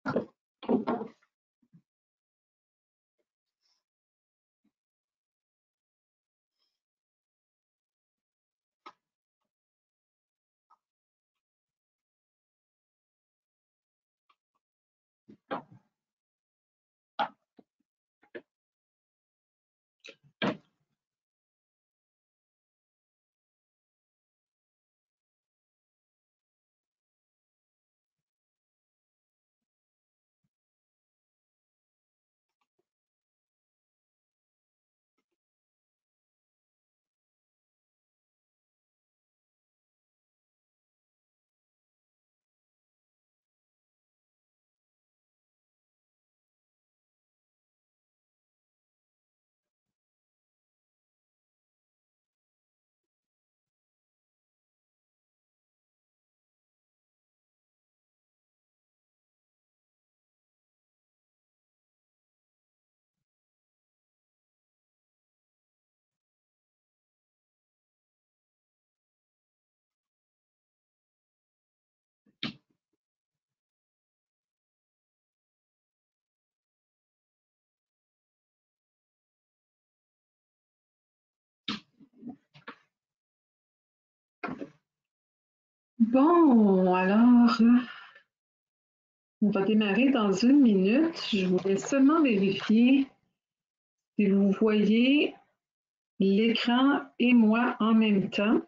Bon, alors, on va démarrer dans 1 minute. Je voulais seulement vérifier si vous voyez l'écran et moi en même temps.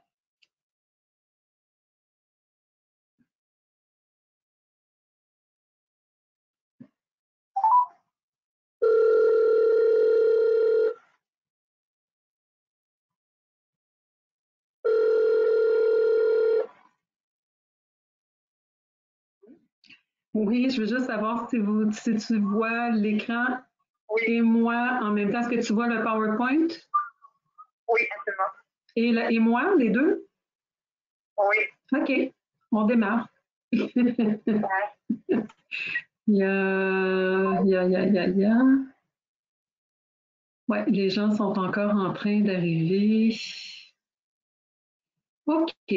Oui, je veux juste savoir si tu vois l'écran et moi en même temps. Est-ce que tu vois le PowerPoint? Oui, absolument. Et moi, les deux? Oui. OK, on démarre. Ouais, les gens sont encore en train d'arriver. OK.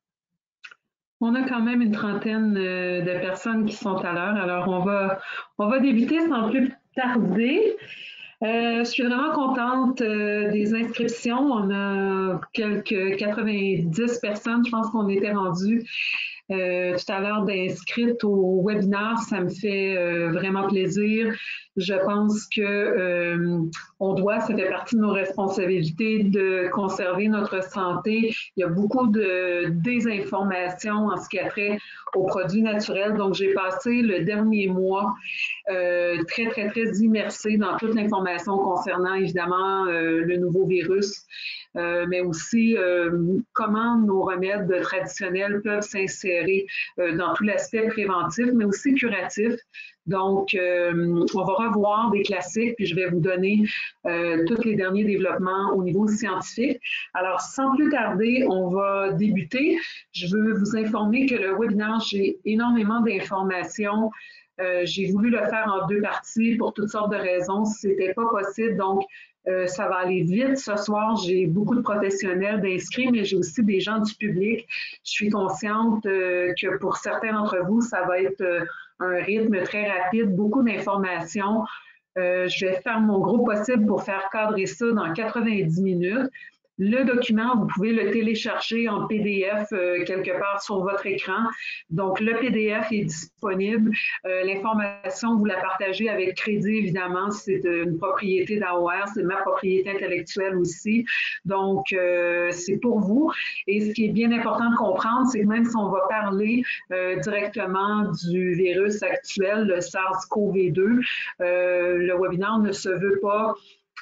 On a quand même une trentaine de personnes qui sont à l'heure, alors on va débuter sans plus tarder. Je suis vraiment contente des inscriptions. On a quelques 90 personnes, je pense qu'on était rendu tout à l'heure d'inscrites au webinaire. Ça me fait vraiment plaisir. Je pense que on doit, ça fait partie de nos responsabilités de conserver notre santé. Il y a beaucoup de désinformation en ce qui a trait aux produits naturels. Donc, j'ai passé le dernier mois très, très, très immersée dans toute l'information concernant, évidemment, le nouveau virus, mais aussi comment nos remèdes traditionnels peuvent s'insérer dans tout l'aspect préventif, mais aussi curatif. Donc, on va revoir des classiques, puis je vais vous donner tous les derniers développements au niveau scientifique. Alors, sans plus tarder, on va débuter. Je veux vous informer que le webinaire, j'ai énormément d'informations. J'ai voulu le faire en 2 parties pour toutes sortes de raisons. Ce n'était pas possible, donc ça va aller vite. Ce soir, j'ai beaucoup de professionnels d'inscrits, mais j'ai aussi des gens du public. Je suis consciente que pour certains d'entre vous, ça va être un rythme très rapide, beaucoup d'informations. Je vais faire mon gros possible pour faire cadrer ça dans 90 minutes. Le document, vous pouvez le télécharger en PDF quelque part sur votre écran. Donc, le PDF est disponible. L'information, vous la partagez avec crédit, évidemment. C'est une propriété d'AOR, c'est ma propriété intellectuelle aussi. Donc, c'est pour vous. Et ce qui est bien important de comprendre, c'est que même si on va parler directement du virus actuel, le SARS-CoV-2, le webinaire ne se veut pas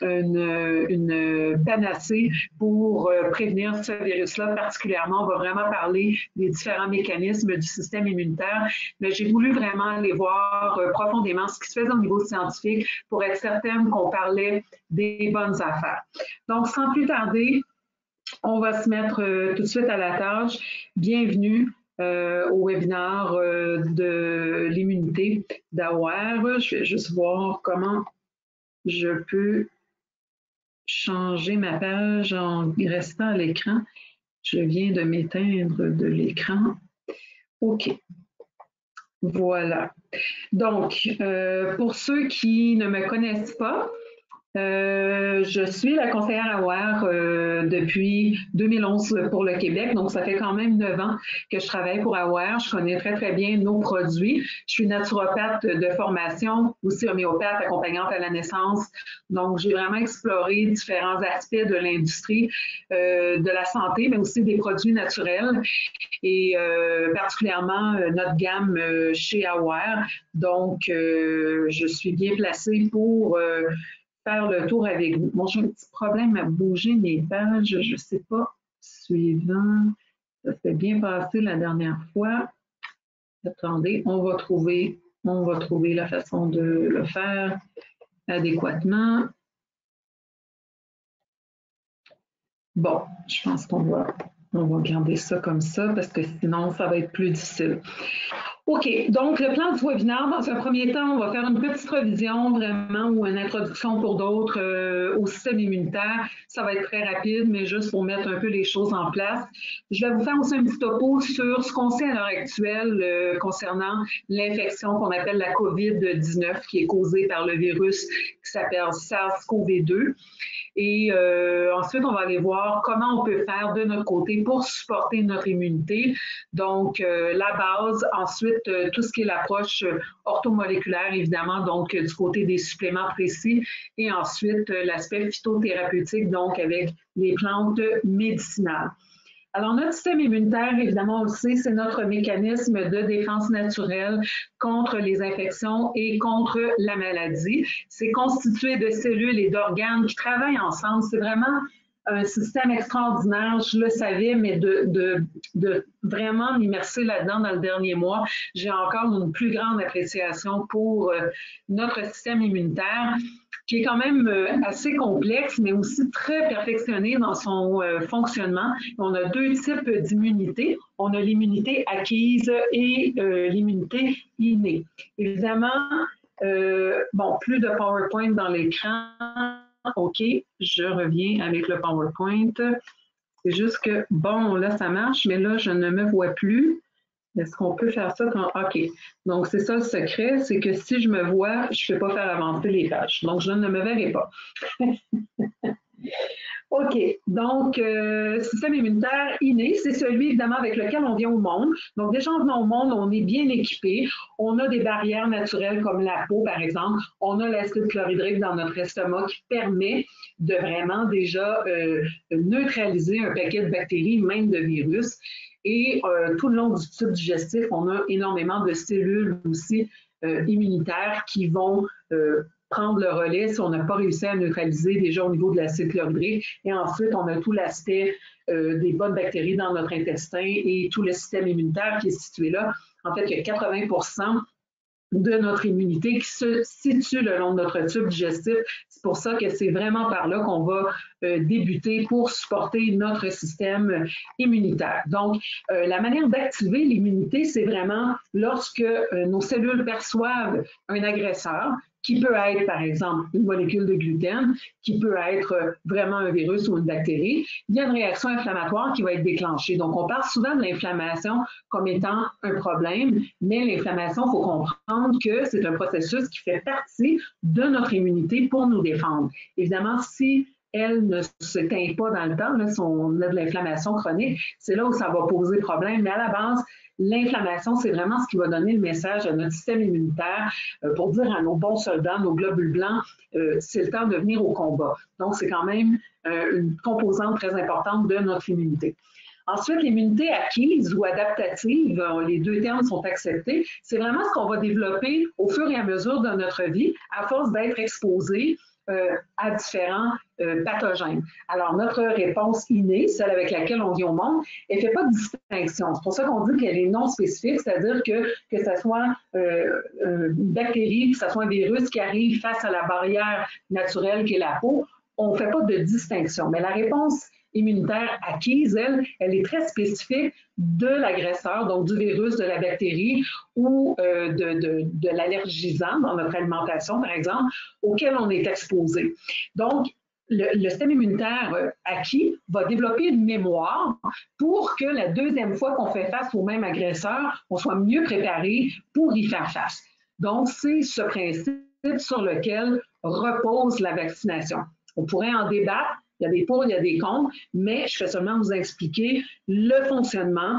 une panacée pour prévenir ce virus-là particulièrement. On va vraiment parler des différents mécanismes du système immunitaire, mais j'ai voulu vraiment aller voir profondément ce qui se faisait au niveau scientifique pour être certaine qu'on parlait des bonnes affaires. Donc, sans plus tarder, on va se mettre tout de suite à la tâche. Bienvenue au webinaire de l'immunité d'AOR. Je vais juste voir comment je peux changer ma page en restant à l'écran. Je viens de m'éteindre de l'écran. OK. Voilà. Donc, pour ceux qui ne me connaissent pas, je suis la conseillère AWARE depuis 2011 pour le Québec, donc ça fait quand même 9 ans que je travaille pour AWARE. Je connais très, très bien nos produits. Je suis naturopathe de formation, aussi homéopathe, accompagnante à la naissance. Donc, j'ai vraiment exploré différents aspects de l'industrie de la santé, mais aussi des produits naturels et particulièrement notre gamme chez AWARE. Donc, je suis bien placée pour faire le tour avec vous. Bon, j'ai un petit problème à bouger mes pages, je ne sais pas. Suivant, ça s'est bien passé la dernière fois. Attendez, on va trouver la façon de le faire adéquatement. Bon, je pense qu'on va garder ça comme ça parce que sinon, ça va être plus difficile. OK, donc le plan du webinaire, dans un premier temps, on va faire une petite revision vraiment ou une introduction pour d'autres au système immunitaire. Ça va être très rapide, mais juste pour mettre un peu les choses en place. Je vais vous faire aussi un petit topo sur ce qu'on sait à l'heure actuelle concernant l'infection qu'on appelle la COVID-19 qui est causée par le virus qui s'appelle SARS-CoV-2. Et ensuite, on va aller voir comment on peut faire de notre côté pour supporter notre immunité. Donc, la base, ensuite, tout ce qui est l'approche orthomoléculaire, évidemment, donc du côté des suppléments précis. Et ensuite, l'aspect phytothérapeutique, donc avec les plantes médicinales. Alors, notre système immunitaire, évidemment, on le sait, c'est notre mécanisme de défense naturelle contre les infections et contre la maladie. C'est constitué de cellules et d'organes qui travaillent ensemble. C'est vraiment un système extraordinaire, je le savais, mais de vraiment m'immerser là-dedans dans le dernier mois, j'ai encore une plus grande appréciation pour notre système immunitaire, qui est quand même assez complexe, mais aussi très perfectionné dans son fonctionnement. On a deux types d'immunité. On a l'immunité acquise et l'immunité innée. Évidemment, bon, plus de PowerPoint dans l'écran. OK, je reviens avec le PowerPoint. C'est juste que, bon, là, ça marche, mais là, je ne me vois plus. Est-ce qu'on peut faire ça quand... OK. Donc, c'est ça le secret, c'est que si je me vois, je ne peux pas faire avancer les pages. Donc, je ne me verrai pas. OK. Donc, système immunitaire inné, c'est celui, évidemment, avec lequel on vient au monde. Donc, déjà, en venant au monde, on est bien équipé. On a des barrières naturelles comme la peau, par exemple. On a l'acide chlorhydrique dans notre estomac qui permet de vraiment déjà neutraliser un paquet de bactéries, même de virus. Et tout le long du tube digestif, on a énormément de cellules aussi immunitaires qui vont prendre le relais si on n'a pas réussi à neutraliser déjà au niveau de l'acide chlorhydrique. Et ensuite, on a tout l'aspect des bonnes bactéries dans notre intestin et tout le système immunitaire qui est situé là. En fait, il y a 80% de notre immunité qui se situe le long de notre tube digestif. C'est pour ça que c'est vraiment par là qu'on va débuter pour supporter notre système immunitaire. Donc, la manière d'activer l'immunité, c'est vraiment lorsque nos cellules perçoivent un agresseur, qui peut être, par exemple, une molécule de gluten, qui peut être vraiment un virus ou une bactérie, il y a une réaction inflammatoire qui va être déclenchée. Donc, on parle souvent de l'inflammation comme étant un problème, mais l'inflammation, il faut comprendre que c'est un processus qui fait partie de notre immunité pour nous défendre. Évidemment, si elle ne s'éteint pas dans le temps, là, si on a de l'inflammation chronique, c'est là où ça va poser problème. Mais à la base, l'inflammation, c'est vraiment ce qui va donner le message à notre système immunitaire pour dire à nos bons soldats, nos globules blancs, c'est le temps de venir au combat. Donc, c'est quand même une composante très importante de notre immunité. Ensuite, l'immunité acquise ou adaptative, les deux termes sont acceptés, c'est vraiment ce qu'on va développer au fur et à mesure de notre vie à force d'être exposé à différents pathogènes. Alors, notre réponse innée, celle avec laquelle on vient au monde, elle ne fait pas de distinction. C'est pour ça qu'on dit qu'elle est non spécifique, c'est-à-dire que ce soit une bactérie, que ce soit un virus qui arrive face à la barrière naturelle qui est la peau, on ne fait pas de distinction. Mais la réponse immunitaire acquise, elle est très spécifique de l'agresseur, donc du virus, de la bactérie ou de l'allergisant dans notre alimentation, par exemple, auquel on est exposé. Donc, le système immunitaire acquis va développer une mémoire pour que la deuxième fois qu'on fait face au même agresseur, on soit mieux préparé pour y faire face. Donc, c'est ce principe sur lequel repose la vaccination. On pourrait en débattre, il y a des pour, il y a des contre, mais je vais seulement vous expliquer le fonctionnement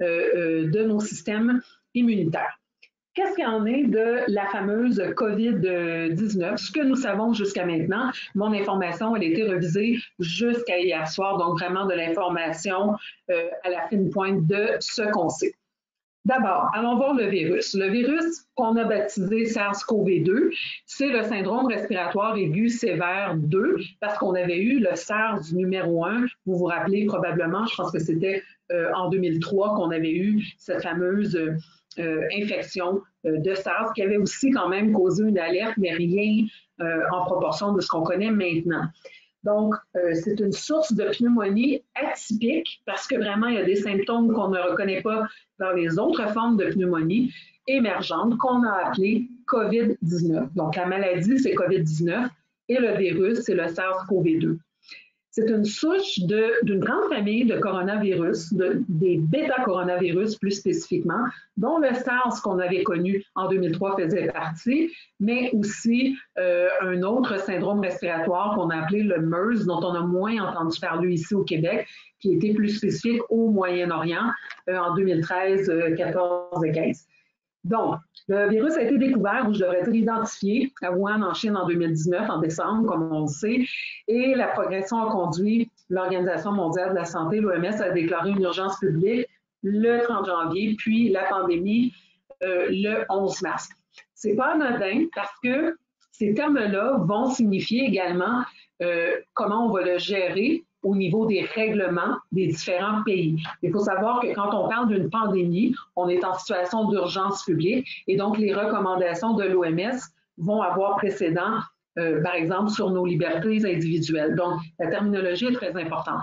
de nos systèmes immunitaires. Qu'est-ce qu'il en est de la fameuse COVID-19? Ce que nous savons jusqu'à maintenant, mon information, elle a été revisée jusqu'à hier soir, donc vraiment de l'information à la fine pointe de ce qu'on sait. D'abord, allons voir le virus. Le virus qu'on a baptisé SARS-CoV-2, c'est le syndrome respiratoire aigu sévère 2, parce qu'on avait eu le SARS numéro 1. Vous vous rappelez probablement, je pense que c'était en 2003 qu'on avait eu cette fameuse infection de SARS qui avait aussi quand même causé une alerte, mais rien en proportion de ce qu'on connaît maintenant. Donc, c'est une source de pneumonie atypique parce que vraiment, il y a des symptômes qu'on ne reconnaît pas dans les autres formes de pneumonie émergente qu'on a appelée COVID-19. Donc, la maladie, c'est COVID-19 et le virus, c'est le SARS-CoV-2. C'est une souche d'une grande famille de coronavirus, des bêta-coronavirus plus spécifiquement, dont le SARS qu'on avait connu en 2003 faisait partie, mais aussi un autre syndrome respiratoire qu'on a appelé le MERS, dont on a moins entendu parler ici au Québec, qui était plus spécifique au Moyen-Orient en 2013, 14 et 15. Donc, le virus a été découvert, ou je devrais dire identifié, à Wuhan, en Chine, en 2019, en décembre, comme on le sait, et la progression a conduit l'Organisation mondiale de la santé, l'OMS, à déclarer une urgence publique le 30 janvier, puis la pandémie le 11 mars. C'est pas anodin parce que ces termes-là vont signifier également comment on va le gérer au niveau des règlements des différents pays. Il faut savoir que quand on parle d'une pandémie, on est en situation d'urgence publique et donc les recommandations de l'OMS vont avoir précédent, par exemple, sur nos libertés individuelles. Donc, la terminologie est très importante.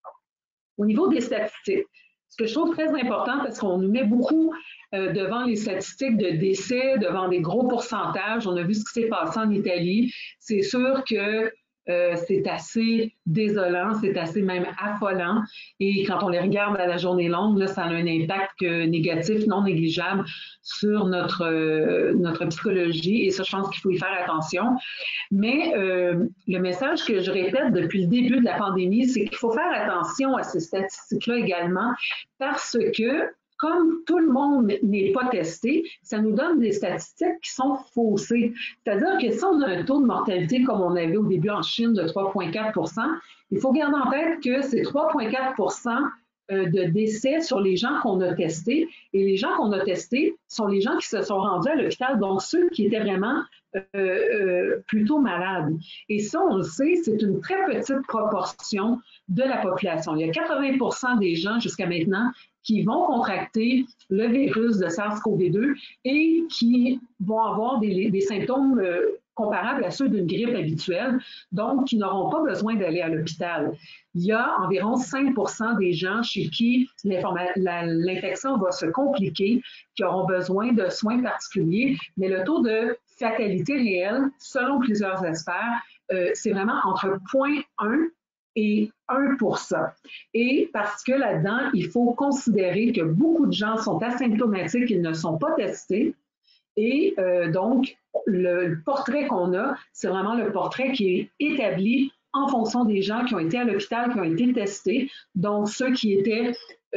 Au niveau des statistiques, ce que je trouve très important, parce qu'on nous met beaucoup devant les statistiques de décès, devant des gros pourcentages. On a vu ce qui s'est passé en Italie. C'est sûr que c'est assez désolant, c'est assez même affolant. Et quand on les regarde à la journée longue, là, ça a un impact négatif non négligeable sur notre psychologie. Et ça, je pense qu'il faut y faire attention. Mais le message que je répète depuis le début de la pandémie, c'est qu'il faut faire attention à ces statistiques-là également parce que comme tout le monde n'est pas testé, ça nous donne des statistiques qui sont faussées. C'est-à-dire que si on a un taux de mortalité comme on avait au début en Chine de 3,4 %, il faut garder en tête que c'est 3,4 % de décès sur les gens qu'on a testés. Et les gens qu'on a testés sont les gens qui se sont rendus à l'hôpital, donc ceux qui étaient vraiment plutôt malades. Et ça, on le sait, c'est une très petite proportion de la population. Il y a 80 % des gens jusqu'à maintenant qui vont contracter le virus de SARS-CoV-2 et qui vont avoir des symptômes comparables à ceux d'une grippe habituelle, donc qui n'auront pas besoin d'aller à l'hôpital. Il y a environ 5 % des gens chez qui l'infection va se compliquer, qui auront besoin de soins particuliers, mais le taux de fatalité réelle, selon plusieurs experts, c'est vraiment entre 0,1 et 1 %. Et parce que là-dedans, il faut considérer que beaucoup de gens sont asymptomatiques, ils ne sont pas testés. Et donc, le portrait qu'on a, c'est vraiment le portrait qui est établi en fonction des gens qui ont été à l'hôpital, qui ont été testés, donc ceux qui étaient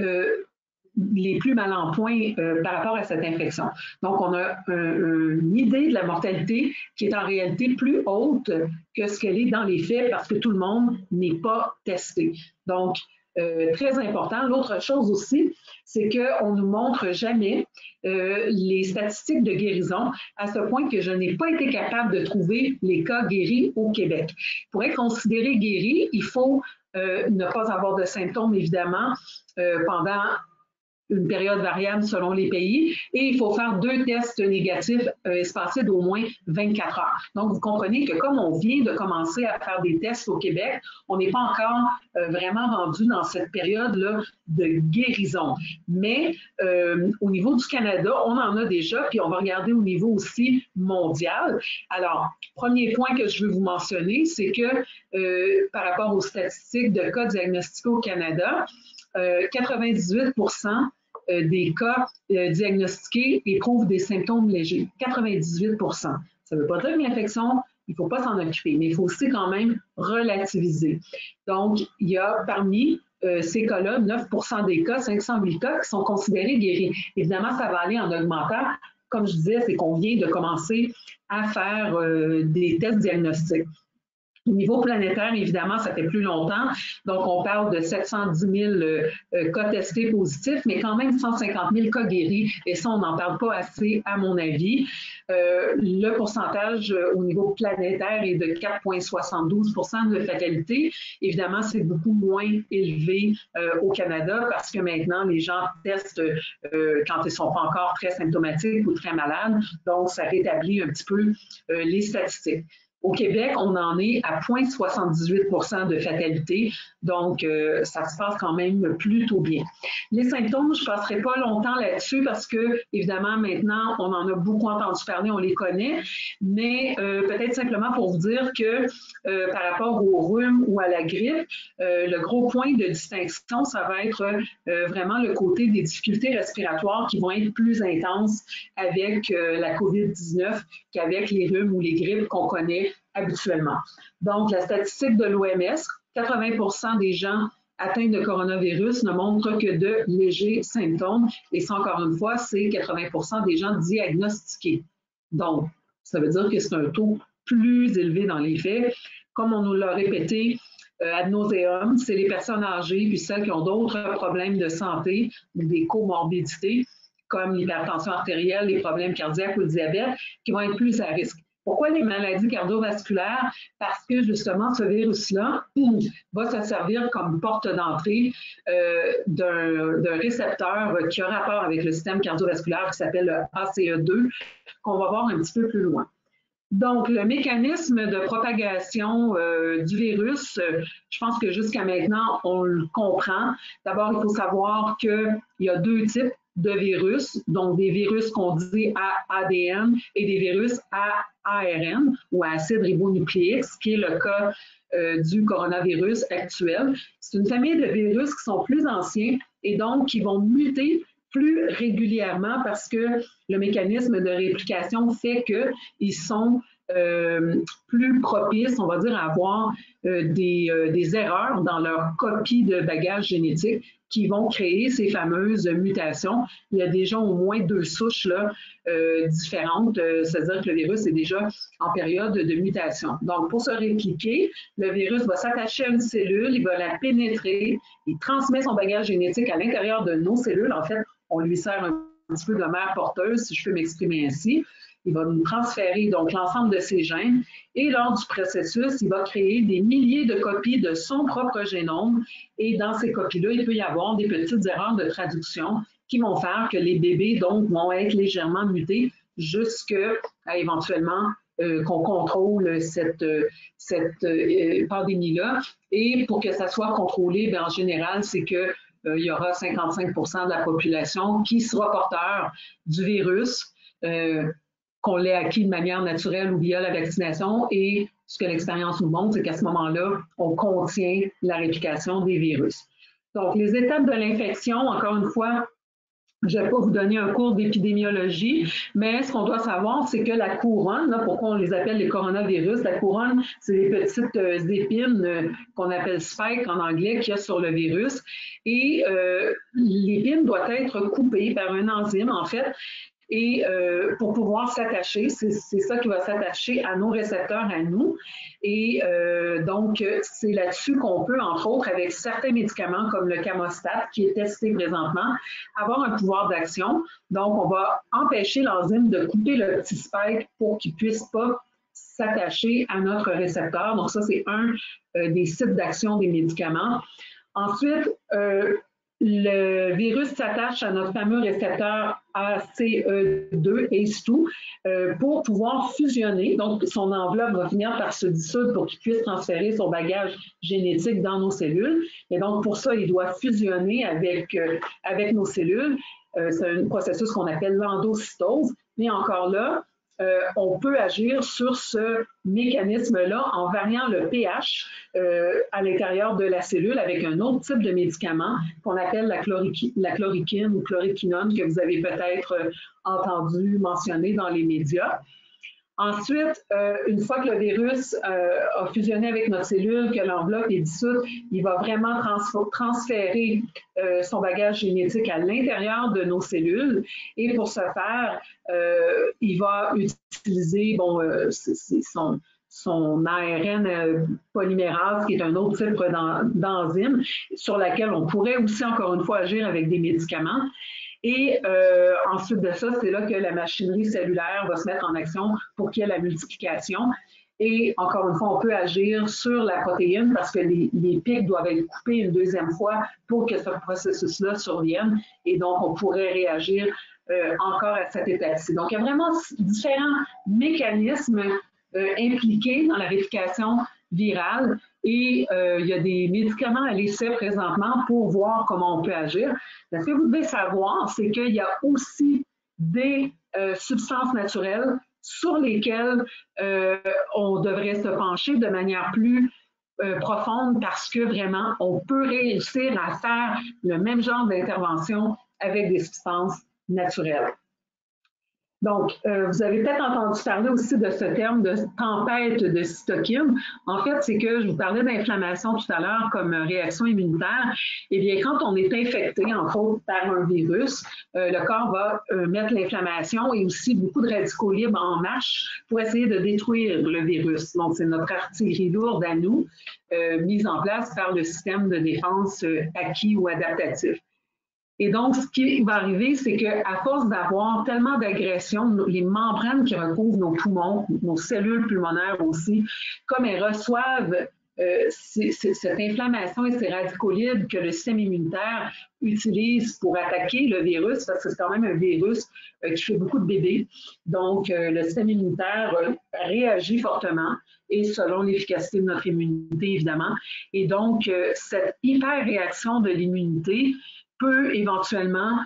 les plus mal en point par rapport à cette infection. Donc, on a une idée de la mortalité qui est en réalité plus haute que ce qu'elle est dans les faits parce que tout le monde n'est pas testé. Donc, très important. L'autre chose aussi, c'est qu'on ne nous montre jamais les statistiques de guérison à ce point que je n'ai pas été capable de trouver les cas guéris au Québec. Pour être considéré guéri, il faut ne pas avoir de symptômes, évidemment, pendant une période variable selon les pays, et il faut faire 2 tests négatifs espacés d'au moins 24 heures. Donc, vous comprenez que comme on vient de commencer à faire des tests au Québec, on n'est pas encore vraiment rendu dans cette période-là de guérison. Mais au niveau du Canada, on en a déjà, puis on va regarder au niveau aussi mondial. Alors, premier point que je veux vous mentionner, c'est que par rapport aux statistiques de cas diagnostiqués au Canada, 98% des cas diagnostiqués éprouvent des symptômes légers, 98 %. Ça ne veut pas dire que l'infection, il ne faut pas s'en occuper, mais il faut aussi quand même relativiser. Donc, il y a parmi ces cas-là, 9 % des cas, 508 cas qui sont considérés guéris. Évidemment, ça va aller en augmentant. Comme je disais, c'est qu'on vient de commencer à faire des tests diagnostiques. Au niveau planétaire, évidemment, ça fait plus longtemps. Donc, on parle de 710 000 cas testés positifs, mais quand même 150 000 cas guéris. Et ça, on n'en parle pas assez, à mon avis. Le pourcentage au niveau planétaire est de 4,72 % de fatalité. Évidemment, c'est beaucoup moins élevé au Canada parce que maintenant, les gens testent quand ils ne sont pas encore très symptomatiques ou très malades. Donc, ça rétablit un petit peu les statistiques. Au Québec, on en est à 0,78 % de fatalité, donc ça se passe quand même plutôt bien. Les symptômes, je ne passerai pas longtemps là-dessus parce que, évidemment, maintenant, on en a beaucoup entendu parler, on les connaît, mais peut-être simplement pour vous dire que par rapport au rhume ou à la grippe, le gros point de distinction, ça va être vraiment le côté des difficultés respiratoires qui vont être plus intenses avec la COVID-19 qu'avec les rhumes ou les grippes qu'on connaît habituellement. Donc, la statistique de l'OMS, 80 % des gens atteints de coronavirus ne montrent que de légers symptômes. Et ça, encore une fois, c'est 80 % des gens diagnostiqués. Donc, ça veut dire que c'est un taux plus élevé dans les faits. Comme on nous l'a répété ad nauseam, c'est les personnes âgées puis celles qui ont d'autres problèmes de santé ou des comorbidités, comme l'hypertension artérielle, les problèmes cardiaques ou le diabète, qui vont être plus à risque. Pourquoi les maladies cardiovasculaires? Parce que justement, ce virus-là va se servir comme porte d'entrée d'un récepteur qui a rapport avec le système cardiovasculaire qui s'appelle le ACE2, qu'on va voir un petit peu plus loin. Donc, le mécanisme de propagation du virus, je pense que jusqu'à maintenant, on le comprend. D'abord, il faut savoir qu'il y a deux types de virus, donc des virus qu'on dit à ADN et des virus à ARN ou à acide ribonucléique, ce qui est le cas du coronavirus actuel. C'est une famille de virus qui sont plus anciens et donc qui vont muter plus régulièrement parce que le mécanisme de réplication fait qu'ils sont plus propices, on va dire, à avoir des erreurs dans leur copie de bagage génétique qui vont créer ces fameuses mutations. Il y a déjà au moins 2 souches là, différentes, c'est-à-dire que le virus est déjà en période de mutation. Donc, pour se répliquer, le virus va s'attacher à une cellule, il va la pénétrer, il transmet son bagage génétique à l'intérieur de nos cellules. En fait, on lui sert un petit peu de mère porteuse, si je peux m'exprimer ainsi. Il va nous transférer donc l'ensemble de ses gènes et lors du processus, il va créer des milliers de copies de son propre génome et dans ces copies-là, il peut y avoir des petites erreurs de traduction qui vont faire que les bébés donc vont être légèrement mutés jusqu'à éventuellement qu'on contrôle cette pandémie-là. Et pour que ça soit contrôlé, bien, en général, c'est que il y aura 55 % de la population qui sera porteur du virus, qu'on l'ait acquis de manière naturelle ou via la vaccination. Et ce que l'expérience nous montre, c'est qu'à ce moment-là, on contient la réplication des virus. Donc, les étapes de l'infection, encore une fois, je ne vais pas vous donner un cours d'épidémiologie, mais ce qu'on doit savoir, c'est que la couronne, là, pourquoi on les appelle les coronavirus, la couronne, c'est les petites épines qu'on appelle spike en anglais qu'il y a sur le virus. Et l'épine doit être coupée par un enzyme, en fait, et pour pouvoir s'attacher, c'est ça qui va s'attacher à nos récepteurs, à nous. Et donc, c'est là-dessus qu'on peut, entre autres, avec certains médicaments comme le camostat, qui est testé présentement, avoir un pouvoir d'action. Donc, on va empêcher l'enzyme de couper le petit spike pour qu'il ne puisse pas s'attacher à notre récepteur. Donc, ça, c'est un des sites d'action des médicaments. Ensuite, le virus s'attache à notre fameux récepteur ACE2, ACE2, pour pouvoir fusionner. Donc, son enveloppe va finir par se dissoudre pour qu'il puisse transférer son bagage génétique dans nos cellules. Et donc, pour ça, il doit fusionner avec nos cellules. C'est un processus qu'on appelle l'endocytose. Mais encore là, on peut agir sur ce mécanisme-là en variant le pH à l'intérieur de la cellule avec un autre type de médicament qu'on appelle la chloroquine ou chloroquinone, que vous avez peut-être entendu mentionner dans les médias. Ensuite, une fois que le virus a fusionné avec notre cellule, que l'enveloppe est dissoute, il va vraiment transférer son bagage génétique à l'intérieur de nos cellules. Et pour ce faire, il va utiliser son ARN polymérase, qui est un autre type d'enzyme, sur laquelle on pourrait aussi, encore une fois, agir avec des médicaments. Et ensuite de ça, c'est là que la machinerie cellulaire va se mettre en action pour qu'il y ait la multiplication. Et encore une fois, on peut agir sur la protéine parce que les pics doivent être coupés une deuxième fois pour que ce processus-là survienne. Et donc, on pourrait réagir encore à cette étape-ci. Donc, il y a vraiment différents mécanismes impliqués dans la réplication virale. Et il y a des médicaments à l'essai présentement pour voir comment on peut agir. Ce que vous devez savoir, c'est qu'il y a aussi des substances naturelles sur lesquelles on devrait se pencher de manière plus profonde parce que vraiment, on peut réussir à faire le même genre d'intervention avec des substances naturelles. Donc, vous avez peut-être entendu parler aussi de ce terme de tempête de cytokines. En fait, c'est que je vous parlais d'inflammation tout à l'heure comme réaction immunitaire. Eh bien, quand on est infecté, entre autres, par un virus, le corps va mettre l'inflammation et aussi beaucoup de radicaux libres en marche pour essayer de détruire le virus. Donc, c'est notre artillerie lourde à nous, mise en place par le système de défense acquis ou adaptatif. Et donc, ce qui va arriver, c'est qu'à force d'avoir tellement d'agressions, les membranes qui recouvrent nos poumons, nos cellules pulmonaires aussi, comme elles reçoivent cette inflammation et ces radicaux libres que le système immunitaire utilise pour attaquer le virus, parce que c'est quand même un virus qui fait beaucoup de bébés. Donc, le système immunitaire réagit fortement et selon l'efficacité de notre immunité, évidemment. Et donc, cette hyper-réaction de l'immunité peut éventuellement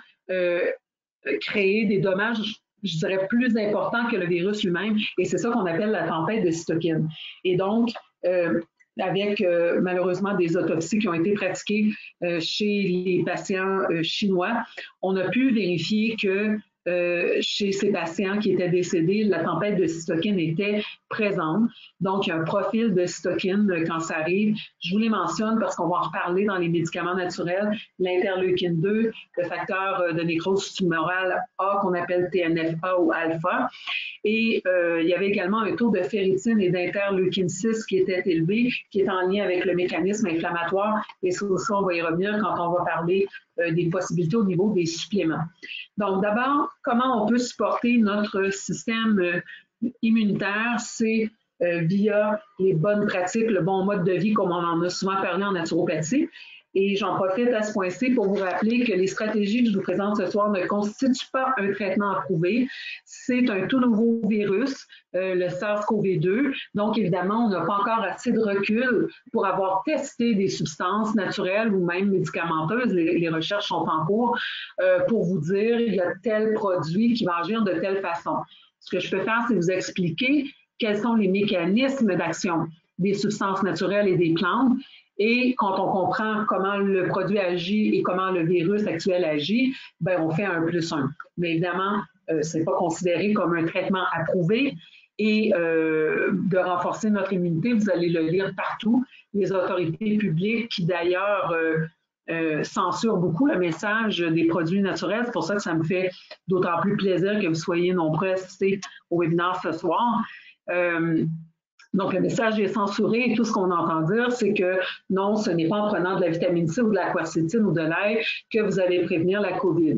créer des dommages, je dirais, plus importants que le virus lui-même. Et c'est ça qu'on appelle la tempête de cytokines. Et donc, avec malheureusement des autopsies qui ont été pratiquées chez les patients chinois, on a pu vérifier que chez ces patients qui étaient décédés, la tempête de cytokine était présente. Donc, il y a un profil de cytokine quand ça arrive. Je vous les mentionne parce qu'on va en reparler dans les médicaments naturels. L'interleukine 2, le facteur de nécrose tumorale A qu'on appelle TNF-A ou alpha. Et il y avait également un taux de ferritine et d'interleukine 6 qui était élevé, qui est en lien avec le mécanisme inflammatoire. Et ça aussi, on va y revenir quand on va parler des possibilités au niveau des suppléments. Donc, d'abord, comment on peut supporter notre système immunitaire? C'est via les bonnes pratiques, le bon mode de vie, comme on en a souvent parlé en naturopathie. Et j'en profite à ce point-ci pour vous rappeler que les stratégies que je vous présente ce soir ne constituent pas un traitement approuvé. C'est un tout nouveau virus, le SARS-CoV-2. Donc, évidemment, on n'a pas encore assez de recul pour avoir testé des substances naturelles ou même médicamenteuses. Les recherches sont en cours pour vous dire il y a tel produit qui va agir de telle façon. Ce que je peux faire, c'est vous expliquer quels sont les mécanismes d'action des substances naturelles et des plantes. Et quand on comprend comment le produit agit et comment le virus actuel agit, ben on fait 1+1. Mais évidemment, ce n'est pas considéré comme un traitement approuvé. Et de renforcer notre immunité, vous allez le lire partout. Les autorités publiques qui d'ailleurs censurent beaucoup le message des produits naturels. C'est pour ça que ça me fait d'autant plus plaisir que vous soyez nombreux à assister au webinaire ce soir. Donc, le message est censuré et tout ce qu'on entend dire, c'est que non, ce n'est pas en prenant de la vitamine C ou de la quercétine ou de l'ail que vous allez prévenir la COVID.